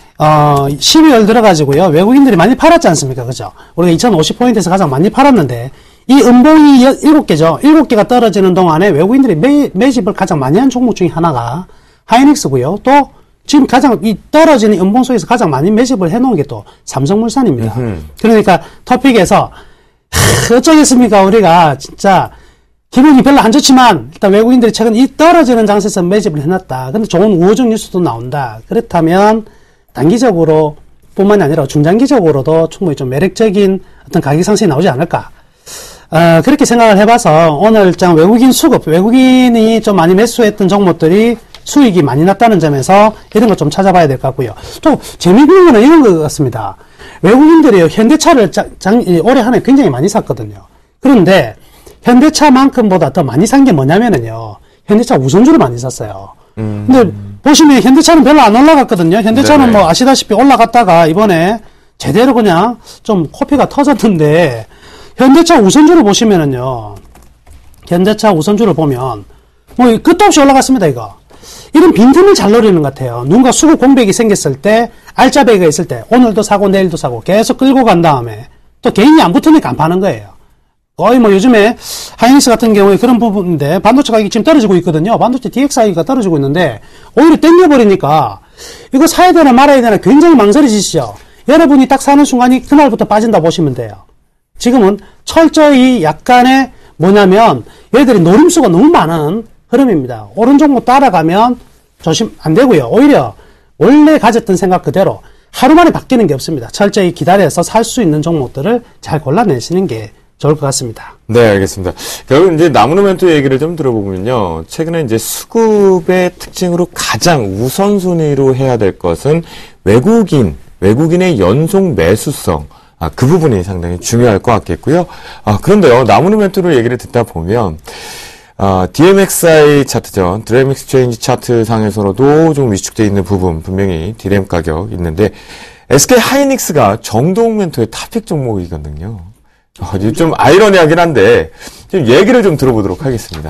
12월 들어가지고요. 외국인들이 많이 팔았지 않습니까? 그죠? 우리가 2050포인트에서 가장 많이 팔았는데 이 음봉이 7개죠. 7개가 떨어지는 동안에 외국인들이 매집을 가장 많이 한 종목 중에 하나가 하이닉스고요. 또 지금 가장 이 떨어지는 연봉 속에서 가장 많이 매집을 해놓은 게 또 삼성물산입니다. 그러니까 토픽에서 어쩌겠습니까? 우리가 진짜 기분이 별로 안 좋지만 일단 외국인들이 최근 이 떨어지는 장세에서 매집을 해놨다. 근데 좋은 우호적 뉴스도 나온다. 그렇다면 단기적으로 뿐만이 아니라 중장기적으로도 충분히 좀 매력적인 어떤 가격 상승이 나오지 않을까. 그렇게 생각을 해봐서 오늘 장 외국인 수급, 외국인이 좀 많이 매수했던 종목들이 수익이 많이 났다는 점에서 이런 거 좀 찾아봐야 될 것 같고요. 또 재미있는 거는 이런 것 같습니다. 외국인들이 현대차를 올해 한 해 굉장히 많이 샀거든요. 그런데 현대차만큼보다 더 많이 산 게 뭐냐면은요. 현대차 우선주를 많이 샀어요. 근데 보시면 현대차는 별로 안 올라갔거든요. 현대차는 네네. 뭐 아시다시피 올라갔다가 이번에 제대로 그냥 좀 코피가 터졌는데 현대차 우선주를 보시면은요. 현대차 우선주를 보면 뭐 끝도 없이 올라갔습니다, 이거. 이런 빈틈을 잘 노리는 것 같아요. 누군가 수급 공백이 생겼을 때, 알짜배기가 있을 때, 오늘도 사고 내일도 사고 계속 끌고 간 다음에 또 개인이 안 붙으니까 안 파는 거예요. 거의 뭐 요즘에 하이닉스 같은 경우에 그런 부분인데 반도체 가격이 지금 떨어지고 있거든요. 반도체 DXI가 떨어지고 있는데 오히려 땡겨버리니까 이거 사야 되나 말아야 되나 굉장히 망설여지시죠. 여러분이 딱 사는 순간이 그날부터 빠진다 보시면 돼요. 지금은 철저히 약간의 뭐냐면 얘들이 노림수가 너무 많은 흐름입니다. 오른 종목 따라가면 조심 안 되고요. 오히려 원래 가졌던 생각 그대로 하루 만에 바뀌는 게 없습니다. 철저히 기다려서 살 수 있는 종목들을 잘 골라내시는 게 좋을 것 같습니다. 네, 알겠습니다. 결국 이제 나무노멘토 얘기를 좀 들어보면요. 최근에 이제 수급의 특징으로 가장 우선순위로 해야 될 것은 외국인의 연속 매수성. 그 부분이 상당히 중요할 것 같겠고요. 그런데요, 나무노멘토로 얘기를 듣다 보면, DMXI 차트죠. 드램 익스체인지 차트 상에서도 좀 위축되어 있는 부분, 분명히 디램 가격 있는데, SK 하이닉스가 정동 멘토의 탑픽 종목이거든요. 좀 아이러니하긴 한데, 좀 얘기를 좀 들어보도록 하겠습니다.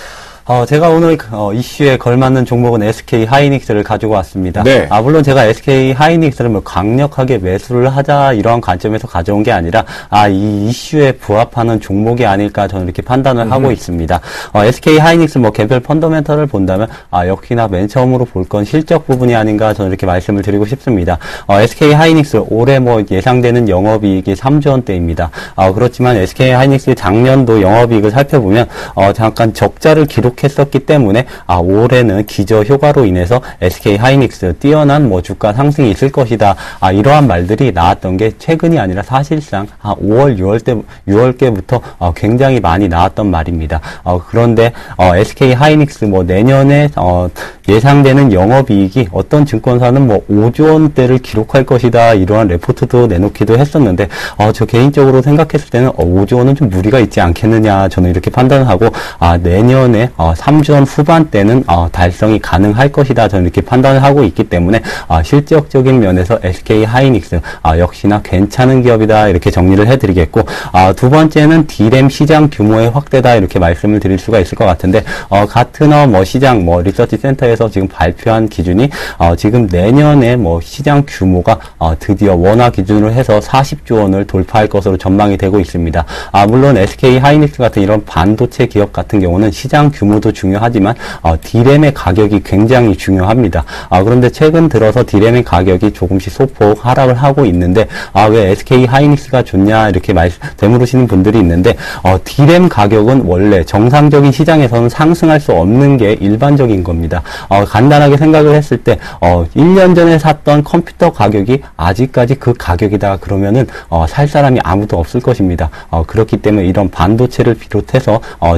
제가 오늘 이슈에 걸맞는 종목은 SK 하이닉스를 가지고 왔습니다. 네. 물론 제가 SK 하이닉스를 뭐 강력하게 매수를 하자 이러한 관점에서 가져온 게 아니라 이 이슈에 부합하는 종목이 아닐까 저는 이렇게 판단을 하고 있습니다. SK 하이닉스 뭐 개별 펀더멘털을 본다면 역시나 맨 처음으로 볼 건 실적 부분이 아닌가 저는 이렇게 말씀을 드리고 싶습니다. SK 하이닉스 올해 뭐 예상되는 영업이익이 3조 원대입니다. 그렇지만 SK 하이닉스 작년도 영업이익을 살펴보면 잠깐 적자를 했었기 때문에 올해는 기저 효과로 인해서 SK 하이닉스 뛰어난 뭐 주가 상승이 있을 것이다. 이러한 말들이 나왔던 게 최근이 아니라 사실상 5월, 6월께부터 굉장히 많이 나왔던 말입니다. 그런데 SK 하이닉스 뭐 내년에 예상되는 영업이익이 어떤 증권사는 뭐 5조 원대를 기록할 것이다. 이러한 레포트도 내놓기도 했었는데 저 개인적으로 생각했을 때는 5조 원은 좀 무리가 있지 않겠느냐. 저는 이렇게 판단을 하고 내년에 3조 원 후반대는 달성이 가능할 것이다. 저는 이렇게 판단을 하고 있기 때문에 실적적인 면에서 SK 하이닉스 역시나 괜찮은 기업이다. 이렇게 정리를 해드리겠고 두 번째는 D램 시장 규모의 확대다. 이렇게 말씀을 드릴 수가 있을 것 같은데 가트너 뭐 시장 뭐 리서치 센터에서 지금 발표한 기준이 지금 내년에 뭐 시장 규모가 드디어 원화 기준으로 해서 40조 원을 돌파할 것으로 전망이 되고 있습니다. 물론 SK 하이닉스 같은 이런 반도체 기업 같은 경우는 시장 규모도 중요하지만 D램의 가격이 굉장히 중요합니다. 그런데 최근 들어서 D램의 가격이 조금씩 소폭 하락을 하고 있는데 왜 SK 하이닉스가 좋냐 이렇게 되물으시는 분들이 있는데 D램 가격은 원래 정상적인 시장에서는 상승할 수 없는 게 일반적인 겁니다. 간단하게 생각을 했을 때 1년 전에 샀던 컴퓨터 가격이 아직까지 그 가격이다 그러면은 살 사람이 아무도 없을 것입니다. 그렇기 때문에 이런 반도체를 비롯해서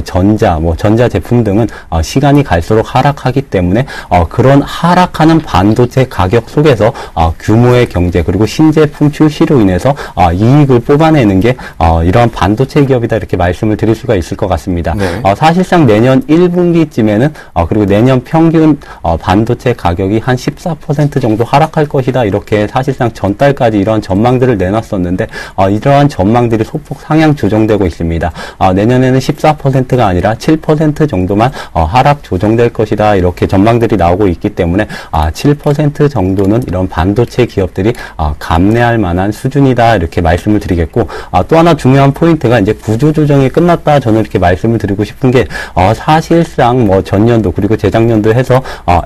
전자 제품 등은 시간이 갈수록 하락하기 때문에 그런 하락하는 반도체 가격 속에서 규모의 경제 그리고 신제품 출시로 인해서 이익을 뽑아내는 게 이러한 반도체 기업이다 이렇게 말씀을 드릴 수가 있을 것 같습니다. 네. 사실상 내년 1분기쯤에는 그리고 내년 평균 반도체 가격이 한 14% 정도 하락할 것이다 이렇게 사실상 전달까지 이러한 전망들을 내놨었는데 이러한 전망들이 소폭 상향 조정되고 있습니다. 내년에는 14%가 아니라 7% 정도 정도만 하락 조정될 것이다 이렇게 전망들이 나오고 있기 때문에 7% 정도는 이런 반도체 기업들이 감내할 만한 수준이다 이렇게 말씀을 드리겠고 또 하나 중요한 포인트가 이제 구조조정이 끝났다 저는 이렇게 말씀을 드리고 싶은 게 사실상 뭐 전년도 그리고 재작년도 해서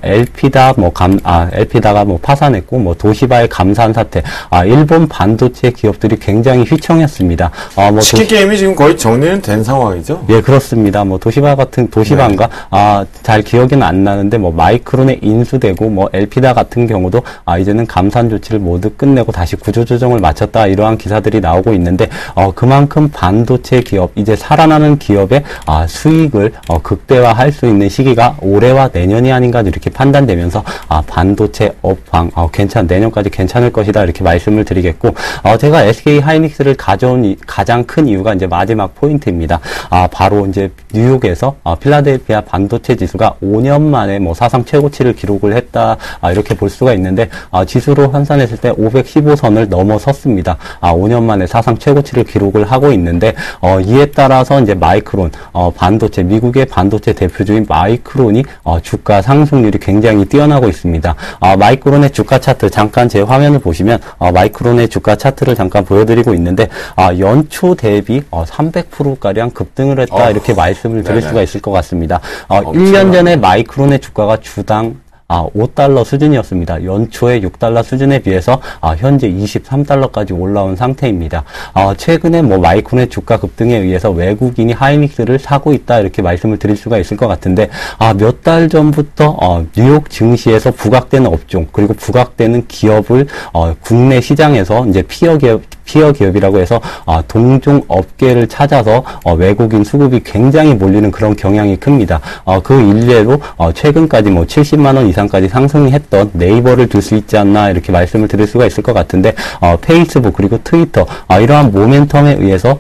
엘피다가 파산했고 뭐 도시바의 감산 사태 일본 반도체 기업들이 굉장히 휘청했습니다. 치킨 게임이 지금 거의 정리는 된 상황이죠? 예, 그렇습니다. 뭐 도시바인가 잘 기억은 안 나는데 뭐 마이크론에 인수되고 뭐 엘피다 같은 경우도 이제는 감산 조치를 모두 끝내고 다시 구조조정을 마쳤다 이러한 기사들이 나오고 있는데 그만큼 반도체 기업 이제 살아나는 기업의 수익을 극대화할 수 있는 시기가 올해와 내년이 아닌가 이렇게 판단되면서 반도체 업황 내년까지 괜찮을 것이다 이렇게 말씀을 드리겠고 제가 SK 하이닉스를 가져온 가장 큰 이유가 이제 마지막 포인트입니다. 바로 이제 뉴욕에서 필라델피아 반도체 지수가 5년 만에 뭐 사상 최고치를 기록을 했다 이렇게 볼 수가 있는데 지수로 환산했을 때 515선을 넘어섰습니다. 5년 만에 사상 최고치를 기록을 하고 있는데 이에 따라서 이제 마이크론 반도체 미국의 반도체 대표주인 마이크론이 주가 상승률이 굉장히 뛰어나고 있습니다. 마이크론의 주가 차트 잠깐 제 화면을 보시면 마이크론의 주가 차트를 잠깐 보여드리고 있는데 연초 대비 300%가량 급등을 했다 이렇게 말씀을 드릴 수가 있을 것 같습니다. 1년 전에 마이크론의 주가가 주당 $5 수준이었습니다. 연초에 $6 수준에 비해서 현재 $23까지 올라온 상태입니다. 최근에 뭐 마이크론의 주가 급등에 의해서 외국인이 하이닉스를 사고 있다 이렇게 말씀을 드릴 수가 있을 것 같은데 몇 달 전부터 뉴욕 증시에서 부각되는 업종 그리고 부각되는 기업을 국내 시장에서 이제 피어 기업이라고 해서 동종 업계를 찾아서 외국인 수급이 굉장히 몰리는 그런 경향이 큽니다. 그 일례로 최근까지 뭐 70만 원 이상까지 상승이 했던 네이버를 들 수 있지 않나 이렇게 말씀을 드릴 수가 있을 것 같은데 페이스북 그리고 트위터 이러한 모멘텀에 의해서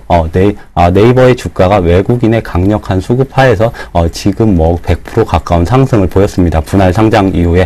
네이버의 주가가 외국인의 강력한 수급 하에서 지금 뭐 100% 가까운 상승을 보였습니다. 분할 상장 이후에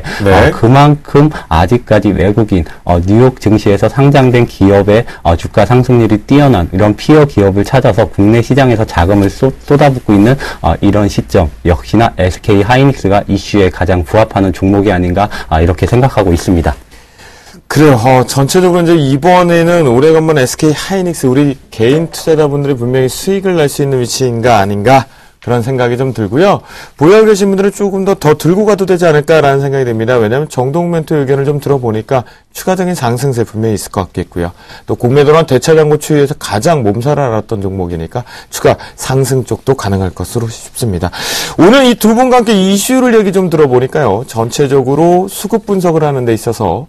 그만큼 아직까지 외국인 뉴욕 증시에서 상장된 기업의 주가 상승률이 뛰어난 이런 피어 기업을 찾아서 국내 시장에서 자금을 쏟아붓고 있는 이런 시점 역시나 SK 하이닉스가 이슈에 가장 부합하는 종목이 아닌가 이렇게 생각하고 있습니다. 그래요. 전체적으로 이제 이번에는 오래간만 SK 하이닉스 우리 개인 투자자분들이 분명히 수익을 낼 수 있는 위치인가 아닌가 그런 생각이 좀 들고요. 보유하고 계신 분들은 조금 더 들고 가도 되지 않을까라는 생각이 듭니다. 왜냐하면 정동 멘토 의견을 좀 들어보니까 추가적인 상승세 분명히 있을 것 같겠고요. 또 공매도나 대차장고 추이에서 가장 몸살 앓았던 종목이니까 추가 상승 쪽도 가능할 것으로 싶습니다. 오늘 이 두 분과 함께 이슈를 얘기 좀 들어보니까요. 전체적으로 수급 분석을 하는 데 있어서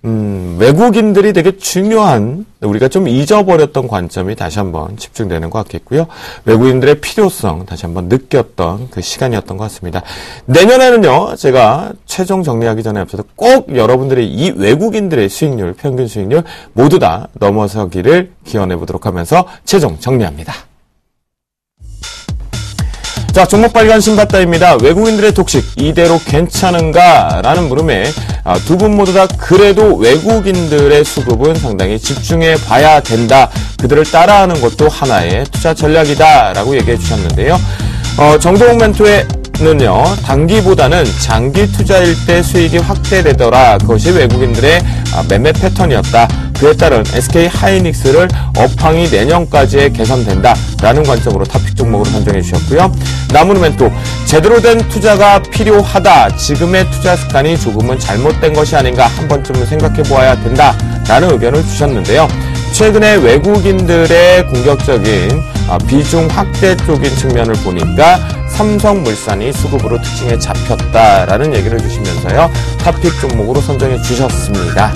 외국인들이 되게 중요한 우리가 좀 잊어버렸던 관점이 다시 한번 집중되는 것 같겠고요. 외국인들의 필요성 다시 한번 느꼈던 그 시간이었던 것 같습니다. 내년에는요. 제가 최종 정리하기 전에 앞서서 꼭 여러분들의 이 외국인들의 수익률, 평균 수익률 모두 다 넘어서기를 기원해 보도록 하면서 최종 정리합니다. 자, 종목 발견 신받다입니다. 외국인들의 독식 이대로 괜찮은가? 라는 물음에 두 분 모두 다 그래도 외국인들의 수급은 상당히 집중해 봐야 된다. 그들을 따라하는 것도 하나의 투자 전략이다. 라고 얘기해 주셨는데요. 정동욱 멘토는요, 단기보다는 장기 투자일 때 수익이 확대되더라. 그것이 외국인들의 매매 패턴이었다. 그에 따른 SK 하이닉스를 업황이 내년까지에 개선된다. 라는 관점으로 토픽 종목으로 선정해 주셨고요. 나무르 멘토, 제대로 된 투자가 필요하다. 지금의 투자 습관이 조금은 잘못된 것이 아닌가 한 번쯤은 생각해 보아야 된다. 라는 의견을 주셨는데요. 최근에 외국인들의 공격적인 비중 확대 쪽인 측면을 보니까 삼성물산이 수급으로 특징에 잡혔다라는 얘기를 주시면서요. 토픽 종목으로 선정해 주셨습니다.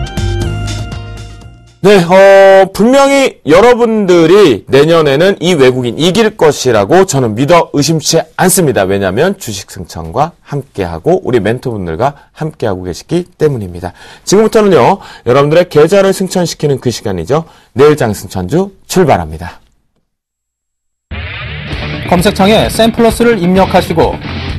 네, 분명히 여러분들이 내년에는 이 외국인 이길 것이라고 저는 믿어 의심치 않습니다. 왜냐하면 주식 승천과 함께하고 우리 멘토분들과 함께하고 계시기 때문입니다. 지금부터는요, 여러분들의 계좌를 승천시키는 그 시간이죠. 내일장 승천주 출발합니다. 검색창에 샘플러스를 입력하시고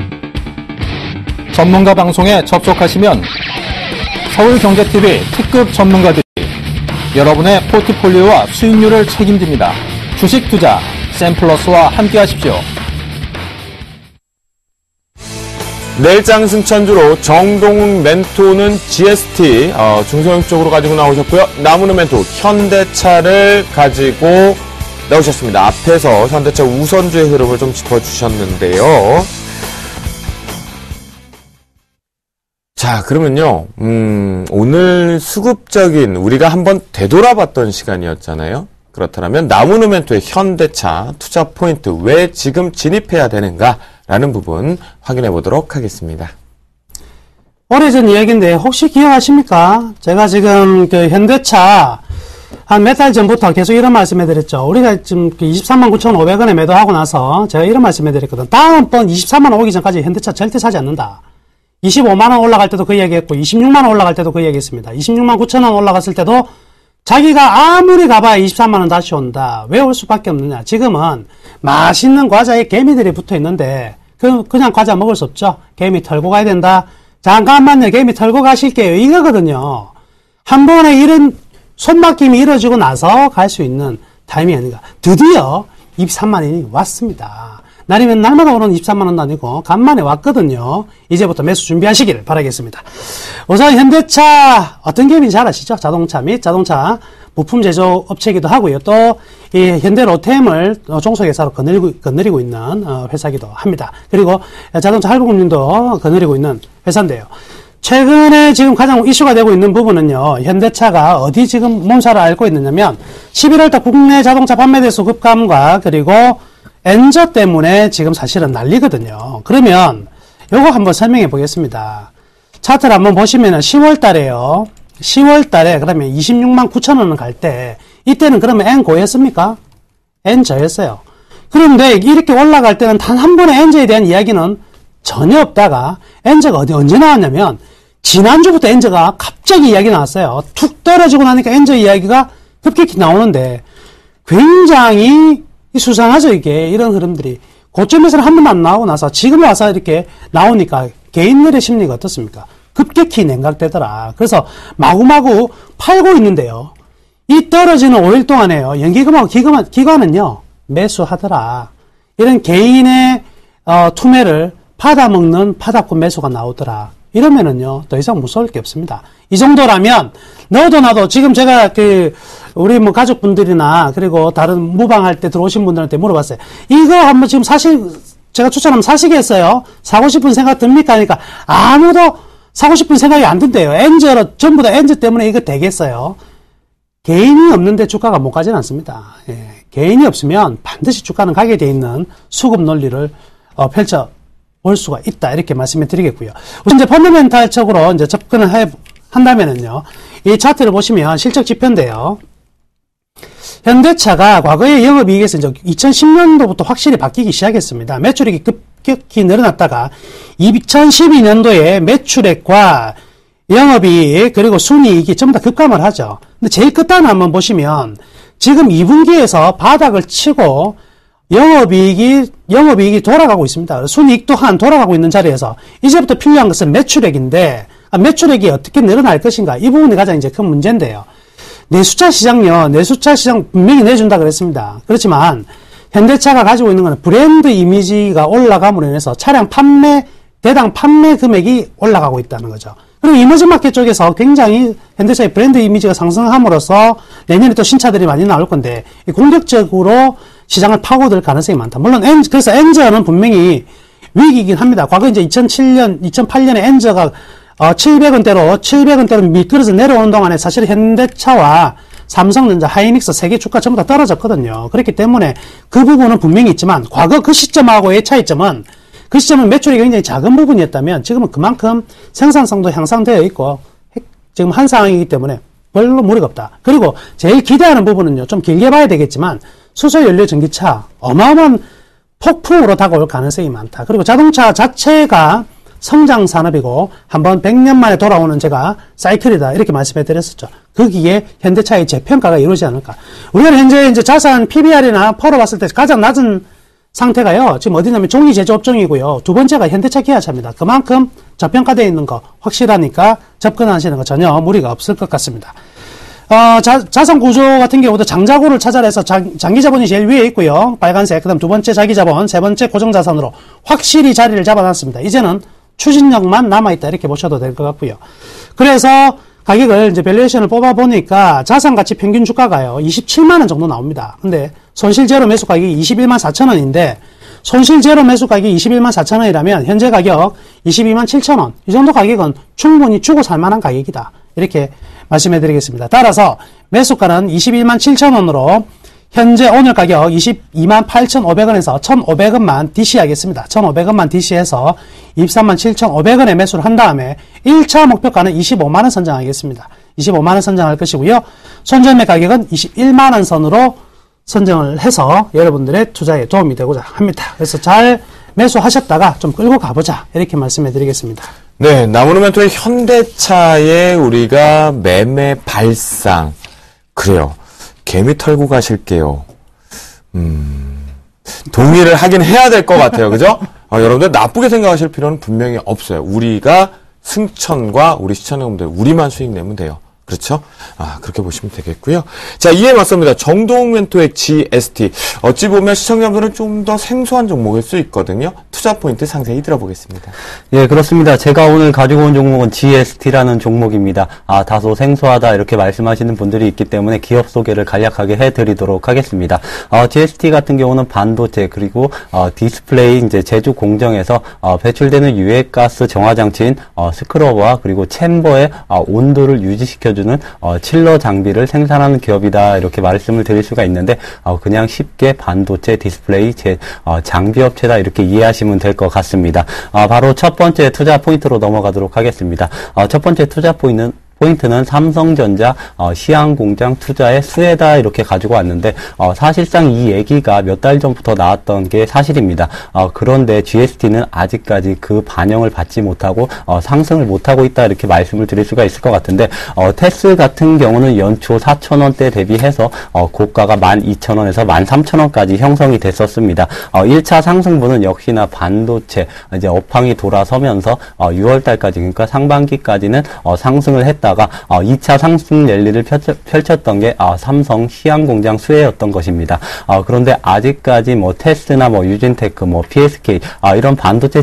전문가 방송에 접속하시면 서울경제TV 특급 전문가들이 여러분의 포트폴리오와 수익률을 책임집니다. 주식 투자 샘플러스와 함께 하십시오. 내일장 승천주로 정동훈 멘토는 GST 중소형 쪽으로 가지고 나오셨고요. 남은우 멘토 현대차를 가지고 나오셨습니다. 앞에서 현대차 우선주의 흐름을 좀 짚어주셨는데요. 자, 그러면요, 오늘 수급적인 우리가 한번 되돌아봤던 시간이었잖아요. 그렇다면 남은우 멘토의 현대차 투자 포인트 왜 지금 진입해야 되는가라는 부분 확인해 보도록 하겠습니다. 오래전 이야기인데 혹시 기억하십니까? 제가 지금 그 현대차 한 몇 달 전부터 계속 이런 말씀해 드렸죠. 우리가 지금 23만 9,500원에 매도하고 나서 제가 이런 말씀해 드렸거든. 다음번 23만 원 오기 전까지 현대차 절대 사지 않는다. 25만 원 올라갈 때도 그 얘기했고 26만 원 올라갈 때도 그 얘기했습니다. 26만 9천 원 올라갔을 때도 자기가 아무리 가봐야 23만 원 다시 온다. 왜 올 수밖에 없느냐. 지금은 맛있는 과자에 개미들이 붙어 있는데 그냥 과자 먹을 수 없죠. 개미 털고 가야 된다. 잠깐만요. 개미 털고 가실게요. 이거거든요. 한 번에 이런 손맛김이 이루어지고 나서 갈 수 있는 타이밍이 아닌가. 드디어 23만 원이 왔습니다. 날이면 날마다 오는 23만 원도 아니고 간만에 왔거든요. 이제부터 매수 준비하시길 바라겠습니다. 우선 현대차 어떤 기업인지 잘 아시죠? 자동차 및 자동차 부품 제조 업체이기도 하고요. 또 이 현대 로템을 종속회사로 거느리고 있는 회사이기도 합니다. 그리고 자동차 할부금융도 거느리고 있는 회사인데요. 최근에 지금 가장 이슈가 되고 있는 부분은요. 현대차가 어디 지금 몸살을 앓고 있느냐면 11월달 국내 자동차 판매 대수 급감과 그리고 엔저 때문에 지금 사실은 난리거든요. 그러면 요거 한번 설명해 보겠습니다. 차트를 한번 보시면은 10월 달에요. 10월 달에 그러면 26만 9천 원을 갈 때 이때는 그러면 N 고였습니까? N 저였어요. 그런데 이렇게 올라갈 때는 단 한 번의 N저에 대한 이야기는 전혀 없다가 N저가 언제 나왔냐면 지난주부터 N저가 갑자기 이야기 나왔어요. 툭 떨어지고 나니까 N저 이야기가 급격히 나오는데 굉장히 수상하죠, 이게. 이런 흐름들이. 고점에서는 한 번도 안 나오고 나서 지금 와서 이렇게 나오니까 개인들의 심리가 어떻습니까? 급격히 냉각되더라. 그래서 마구마구 팔고 있는데요. 이 떨어지는 5일 동안에요. 연기금하고 기관은요, 매수하더라. 이런 개인의, 투매를 받아먹는 파다꾼 매수가 나오더라. 이러면은요, 더 이상 무서울 게 없습니다. 이 정도라면, 너도 나도 지금 제가 우리 뭐 가족분들이나 그리고 다른 무방할 때 들어오신 분들한테 물어봤어요. 이거 한번 지금 제가 추천하면 사시겠어요? 사고 싶은 생각 듭니까? 하니까 아무도 사고 싶은 생각이 안 든대요. 엔저로, 전부 다 엔저 때문에 이거 되겠어요? 개인이 없는데 주가가 못 가지는 않습니다. 예, 개인이 없으면 반드시 주가는 가게 돼 있는 수급 논리를 펼쳐 볼 수가 있다. 이렇게 말씀을 드리겠고요. 우선 이제 펀더멘탈적으로 이제 접근을 한다면은요. 이 차트를 보시면 실적 지표인데요. 현대차가 과거의 영업이익에서 이제 2010년도부터 확실히 바뀌기 시작했습니다. 매출액이 급격히 늘어났다가 2012년도에 매출액과 영업이익 그리고 순이익이 전부 다 급감을 하죠. 근데 제일 끝단을 한번 보시면 지금 2분기에서 바닥을 치고 영업이익이 돌아가고 있습니다. 순이익 또한 돌아가고 있는 자리에서 이제부터 필요한 것은 매출액인데 매출액이 어떻게 늘어날 것인가 이 부분이 가장 이제 큰 문제인데요. 내수차 시장 분명히 내준다 그랬습니다. 그렇지만 현대차가 가지고 있는 것은 브랜드 이미지가 올라감으로 인해서 차량 대당 판매 금액이 올라가고 있다는 거죠. 그리고 이머징 마켓 쪽에서 굉장히 현대차의 브랜드 이미지가 상승함으로써 내년에 또 신차들이 많이 나올 건데 공격적으로 시장을 파고들 가능성이 많다. 물론 그래서 엔저는 분명히 위기이긴 합니다. 과거 이제 2008년에 엔저가 700원대로 미끄러져 내려오는 동안에 사실 현대차와 삼성전자, 하이닉스 세 개 주가 전부 다 떨어졌거든요. 그렇기 때문에 그 부분은 분명히 있지만 과거 그 시점하고의 차이점은 그 시점은 매출이 굉장히 작은 부분이었다면 지금은 그만큼 생산성도 향상되어 있고 지금 한 상황이기 때문에 별로 무리가 없다. 그리고 제일 기대하는 부분은요. 좀 길게 봐야 되겠지만 수소연료 전기차 어마어마한 폭풍으로 다가올 가능성이 많다. 그리고 자동차 자체가 성장 산업이고 한번 100년 만에 돌아오는 제가 사이클이다 이렇게 말씀해 드렸었죠. 거기에 현대차의 재평가가 이루어지지 않을까. 우리가 현재 이제 자산 PBR이나 퍼로 봤을 때 가장 낮은 상태가요. 지금 어디냐면 종이 제조업종이고요. 두 번째가 현대차 기아차입니다. 그만큼 저평가되어 있는 거 확실하니까 접근하시는 거 전혀 무리가 없을 것 같습니다. 자산 구조 같은 경우도 장자고를 찾아내서 장기 자본이 제일 위에 있고요. 빨간색. 그다음 두 번째 자기 자본, 세 번째 고정 자산으로 확실히 자리를 잡아놨습니다. 이제는 추진력만 남아있다. 이렇게 보셔도 될 것 같고요. 그래서 가격을 이제 밸류에이션을 뽑아보니까 자산가치 평균 주가가요, 27만원 정도 나옵니다. 근데 손실 제로 매수 가격이 21만 4천원인데, 손실 제로 매수 가격이 21만 4천원이라면, 현재 가격 22만 7천원. 이 정도 가격은 충분히 주고 살만한 가격이다. 이렇게 말씀해 드리겠습니다. 따라서 매수가는 21만 7천원으로, 현재 오늘 가격 22만 8,500원에서 1,500원만 DC하겠습니다. 1,500원만 DC해서 23만 7,500원에 매수를 한 다음에 1차 목표가는 25만원 선정하겠습니다. 25만원 선정할 것이고요. 손절매 가격은 21만원 선으로 선정을 해서 여러분들의 투자에 도움이 되고자 합니다. 그래서 잘 매수하셨다가 좀 끌고 가보자. 이렇게 말씀해 드리겠습니다. 네, 나무르멘토의 현대차에 우리가 매매 발상. 그래요. 개미 털고 가실게요. 동의를 하긴 해야 될 것 같아요. 그죠? 여러분들 나쁘게 생각하실 필요는 분명히 없어요. 우리가 승천과 우리 시청자분들, 우리만 수익 내면 돼요. 그렇죠? 그렇게 보시면 되겠고요. 자, 이에 맞섭니다. 정동 멘토의 GST. 어찌 보면 시청자분들은 좀 더 생소한 종목일 수 있거든요. 투자 포인트 상세히 들어보겠습니다. 예, 그렇습니다. 제가 오늘 가지고 온 종목은 GST라는 종목입니다. 다소 생소하다 이렇게 말씀하시는 분들이 있기 때문에 기업 소개를 간략하게 해드리도록 하겠습니다. GST 같은 경우는 반도체 그리고 디스플레이 이제 제조 공정에서 배출되는 유해가스 정화 장치인 스크러버와 그리고 챔버의 온도를 유지시켜주는 칠러 장비를 생산하는 기업이다 이렇게 말씀을 드릴 수가 있는데 그냥 쉽게 반도체 디스플레이 장비 업체다 이렇게 이해하시면 될 것 같습니다. 바로 첫 번째 투자 포인트로 넘어가도록 하겠습니다. 첫 번째 투자 포인트는 삼성전자 시향공장 투자의 수혜다 이렇게 가지고 왔는데 사실상 이 얘기가 몇 달 전부터 나왔던 게 사실입니다. 그런데 GST는 아직까지 그 반영을 받지 못하고 상승을 못하고 있다 이렇게 말씀을 드릴 수가 있을 것 같은데 테슬 같은 경우는 연초 4,000원대 대비해서 고가가 12,000원에서 13,000원까지 형성이 됐었습니다. 1차 상승분은 역시나 반도체 이제 업황이 돌아서면서 6월달까지 그러니까 상반기까지는 상승을 했다. 다가 2차 상승 랠리를 펼쳤던 게 삼성 시향공장 수혜였던 것입니다. 그런데 아직까지 테스나 유진테크, PSK 이런 반도체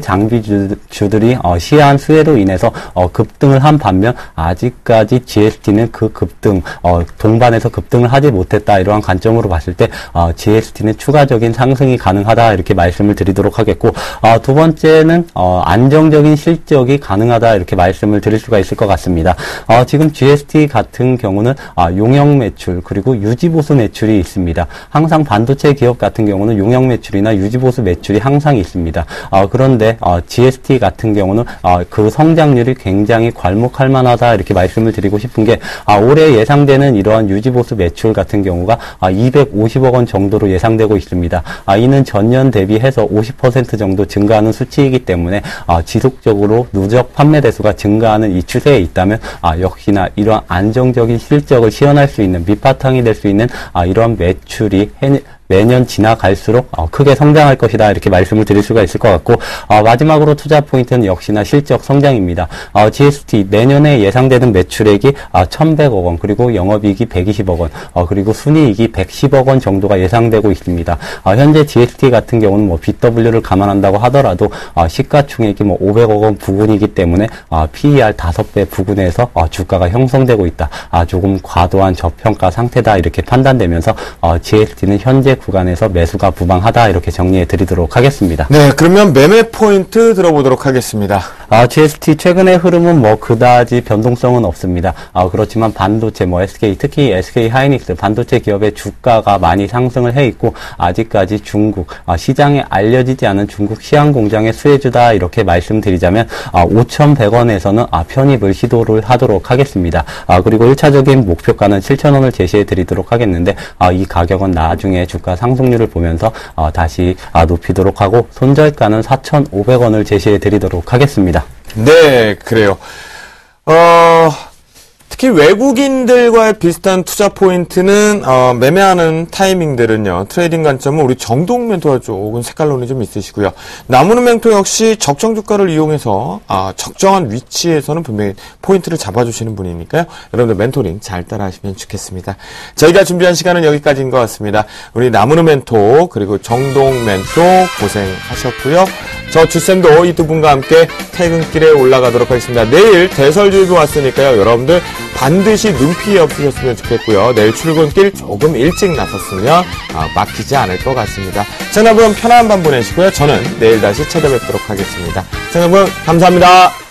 장비주들이 시한 수혜로 인해서 급등을 한 반면 아직까지 GST는 그 급등 동반해서 급등을 하지 못했다 이러한 관점으로 봤을 때 GST는 추가적인 상승이 가능하다 이렇게 말씀을 드리도록 하겠고 두 번째는 안정적인 실적이 가능하다 이렇게 말씀을 드릴 수가 있을 것 같습니다. 지금 GST 같은 경우는 용역 매출 그리고 유지보수 매출이 있습니다. 항상 반도체 기업 같은 경우는 용역 매출이나 유지보수 매출이 항상 있습니다. 그런데 GST 같은 경우는 그 성장률이 굉장히 괄목할 만하다 이렇게 말씀을 드리고 싶은 게 올해 예상되는 이러한 유지보수 매출 같은 경우가 250억 원 정도로 예상되고 있습니다. 이는 전년 대비해서 50% 정도 증가하는 수치이기 때문에 지속적으로 누적 판매 대수가 증가하는 이 추세에 있다면 역시나 이러한 안정적인 실적을 시현할 수 있는 밑바탕이 될 수 있는 이러한 매출이 매년 지나갈수록 크게 성장할 것이다 이렇게 말씀을 드릴 수가 있을 것 같고 마지막으로 투자 포인트는 역시나 실적 성장입니다. GST 내년에 예상되는 매출액이 1,100억 원 그리고 영업이익이 120억 원 그리고 순이익이 110억 원 정도가 예상되고 있습니다. 현재 GST 같은 경우는 BW를 감안한다고 하더라도 시가총액이 500억 원 부근이기 때문에 PER 5배 부근에서 주가가 형성되고 있다. 조금 과도한 저평가 상태다 이렇게 판단되면서 GST는 현재 구간에서 매수가 부방하다 이렇게 정리해 드리도록 하겠습니다. 네, 그러면 매매 포인트 들어보도록 하겠습니다. GST 최근의 흐름은 그다지 변동성은 없습니다. 그렇지만 반도체 SK 특히 SK 하이닉스 반도체 기업의 주가가 많이 상승을 해 있고 아직까지 중국 시장에 알려지지 않은 중국 시향 공장의 수혜주다 이렇게 말씀드리자면 5,100원에서는 편입을 시도를 하도록 하겠습니다. 그리고 1차적인 목표가는 7,000원을 제시해 드리도록 하겠는데 이 가격은 나중에 주가 상승률을 보면서 다시 높이도록 하고 손절가는 4,500원을 제시해 드리도록 하겠습니다. 네, 그래요. 특히 외국인들과의 비슷한 투자 포인트는 매매하는 타이밍들은요. 트레이딩 관점은 우리 정동 멘토와 조금 색깔론이 좀 있으시고요. 나무는 멘토 역시 적정 주가를 이용해서 적정한 위치에서는 분명히 포인트를 잡아주시는 분이니까요. 여러분들 멘토링 잘 따라하시면 좋겠습니다. 저희가 준비한 시간은 여기까지인 것 같습니다. 우리 나무는 멘토 그리고 정동 멘토 고생하셨고요. 저 주쌤도 이 두 분과 함께 퇴근길에 올라가도록 하겠습니다. 내일 대설주의보 왔으니까요. 여러분들 반드시 눈 피해 없으셨으면 좋겠고요. 내일 출근길 조금 일찍 나섰으면 막히지 않을 것 같습니다. 시청자분 편안한 밤 보내시고요. 저는 내일 다시 찾아뵙도록 하겠습니다. 시청자분 감사합니다.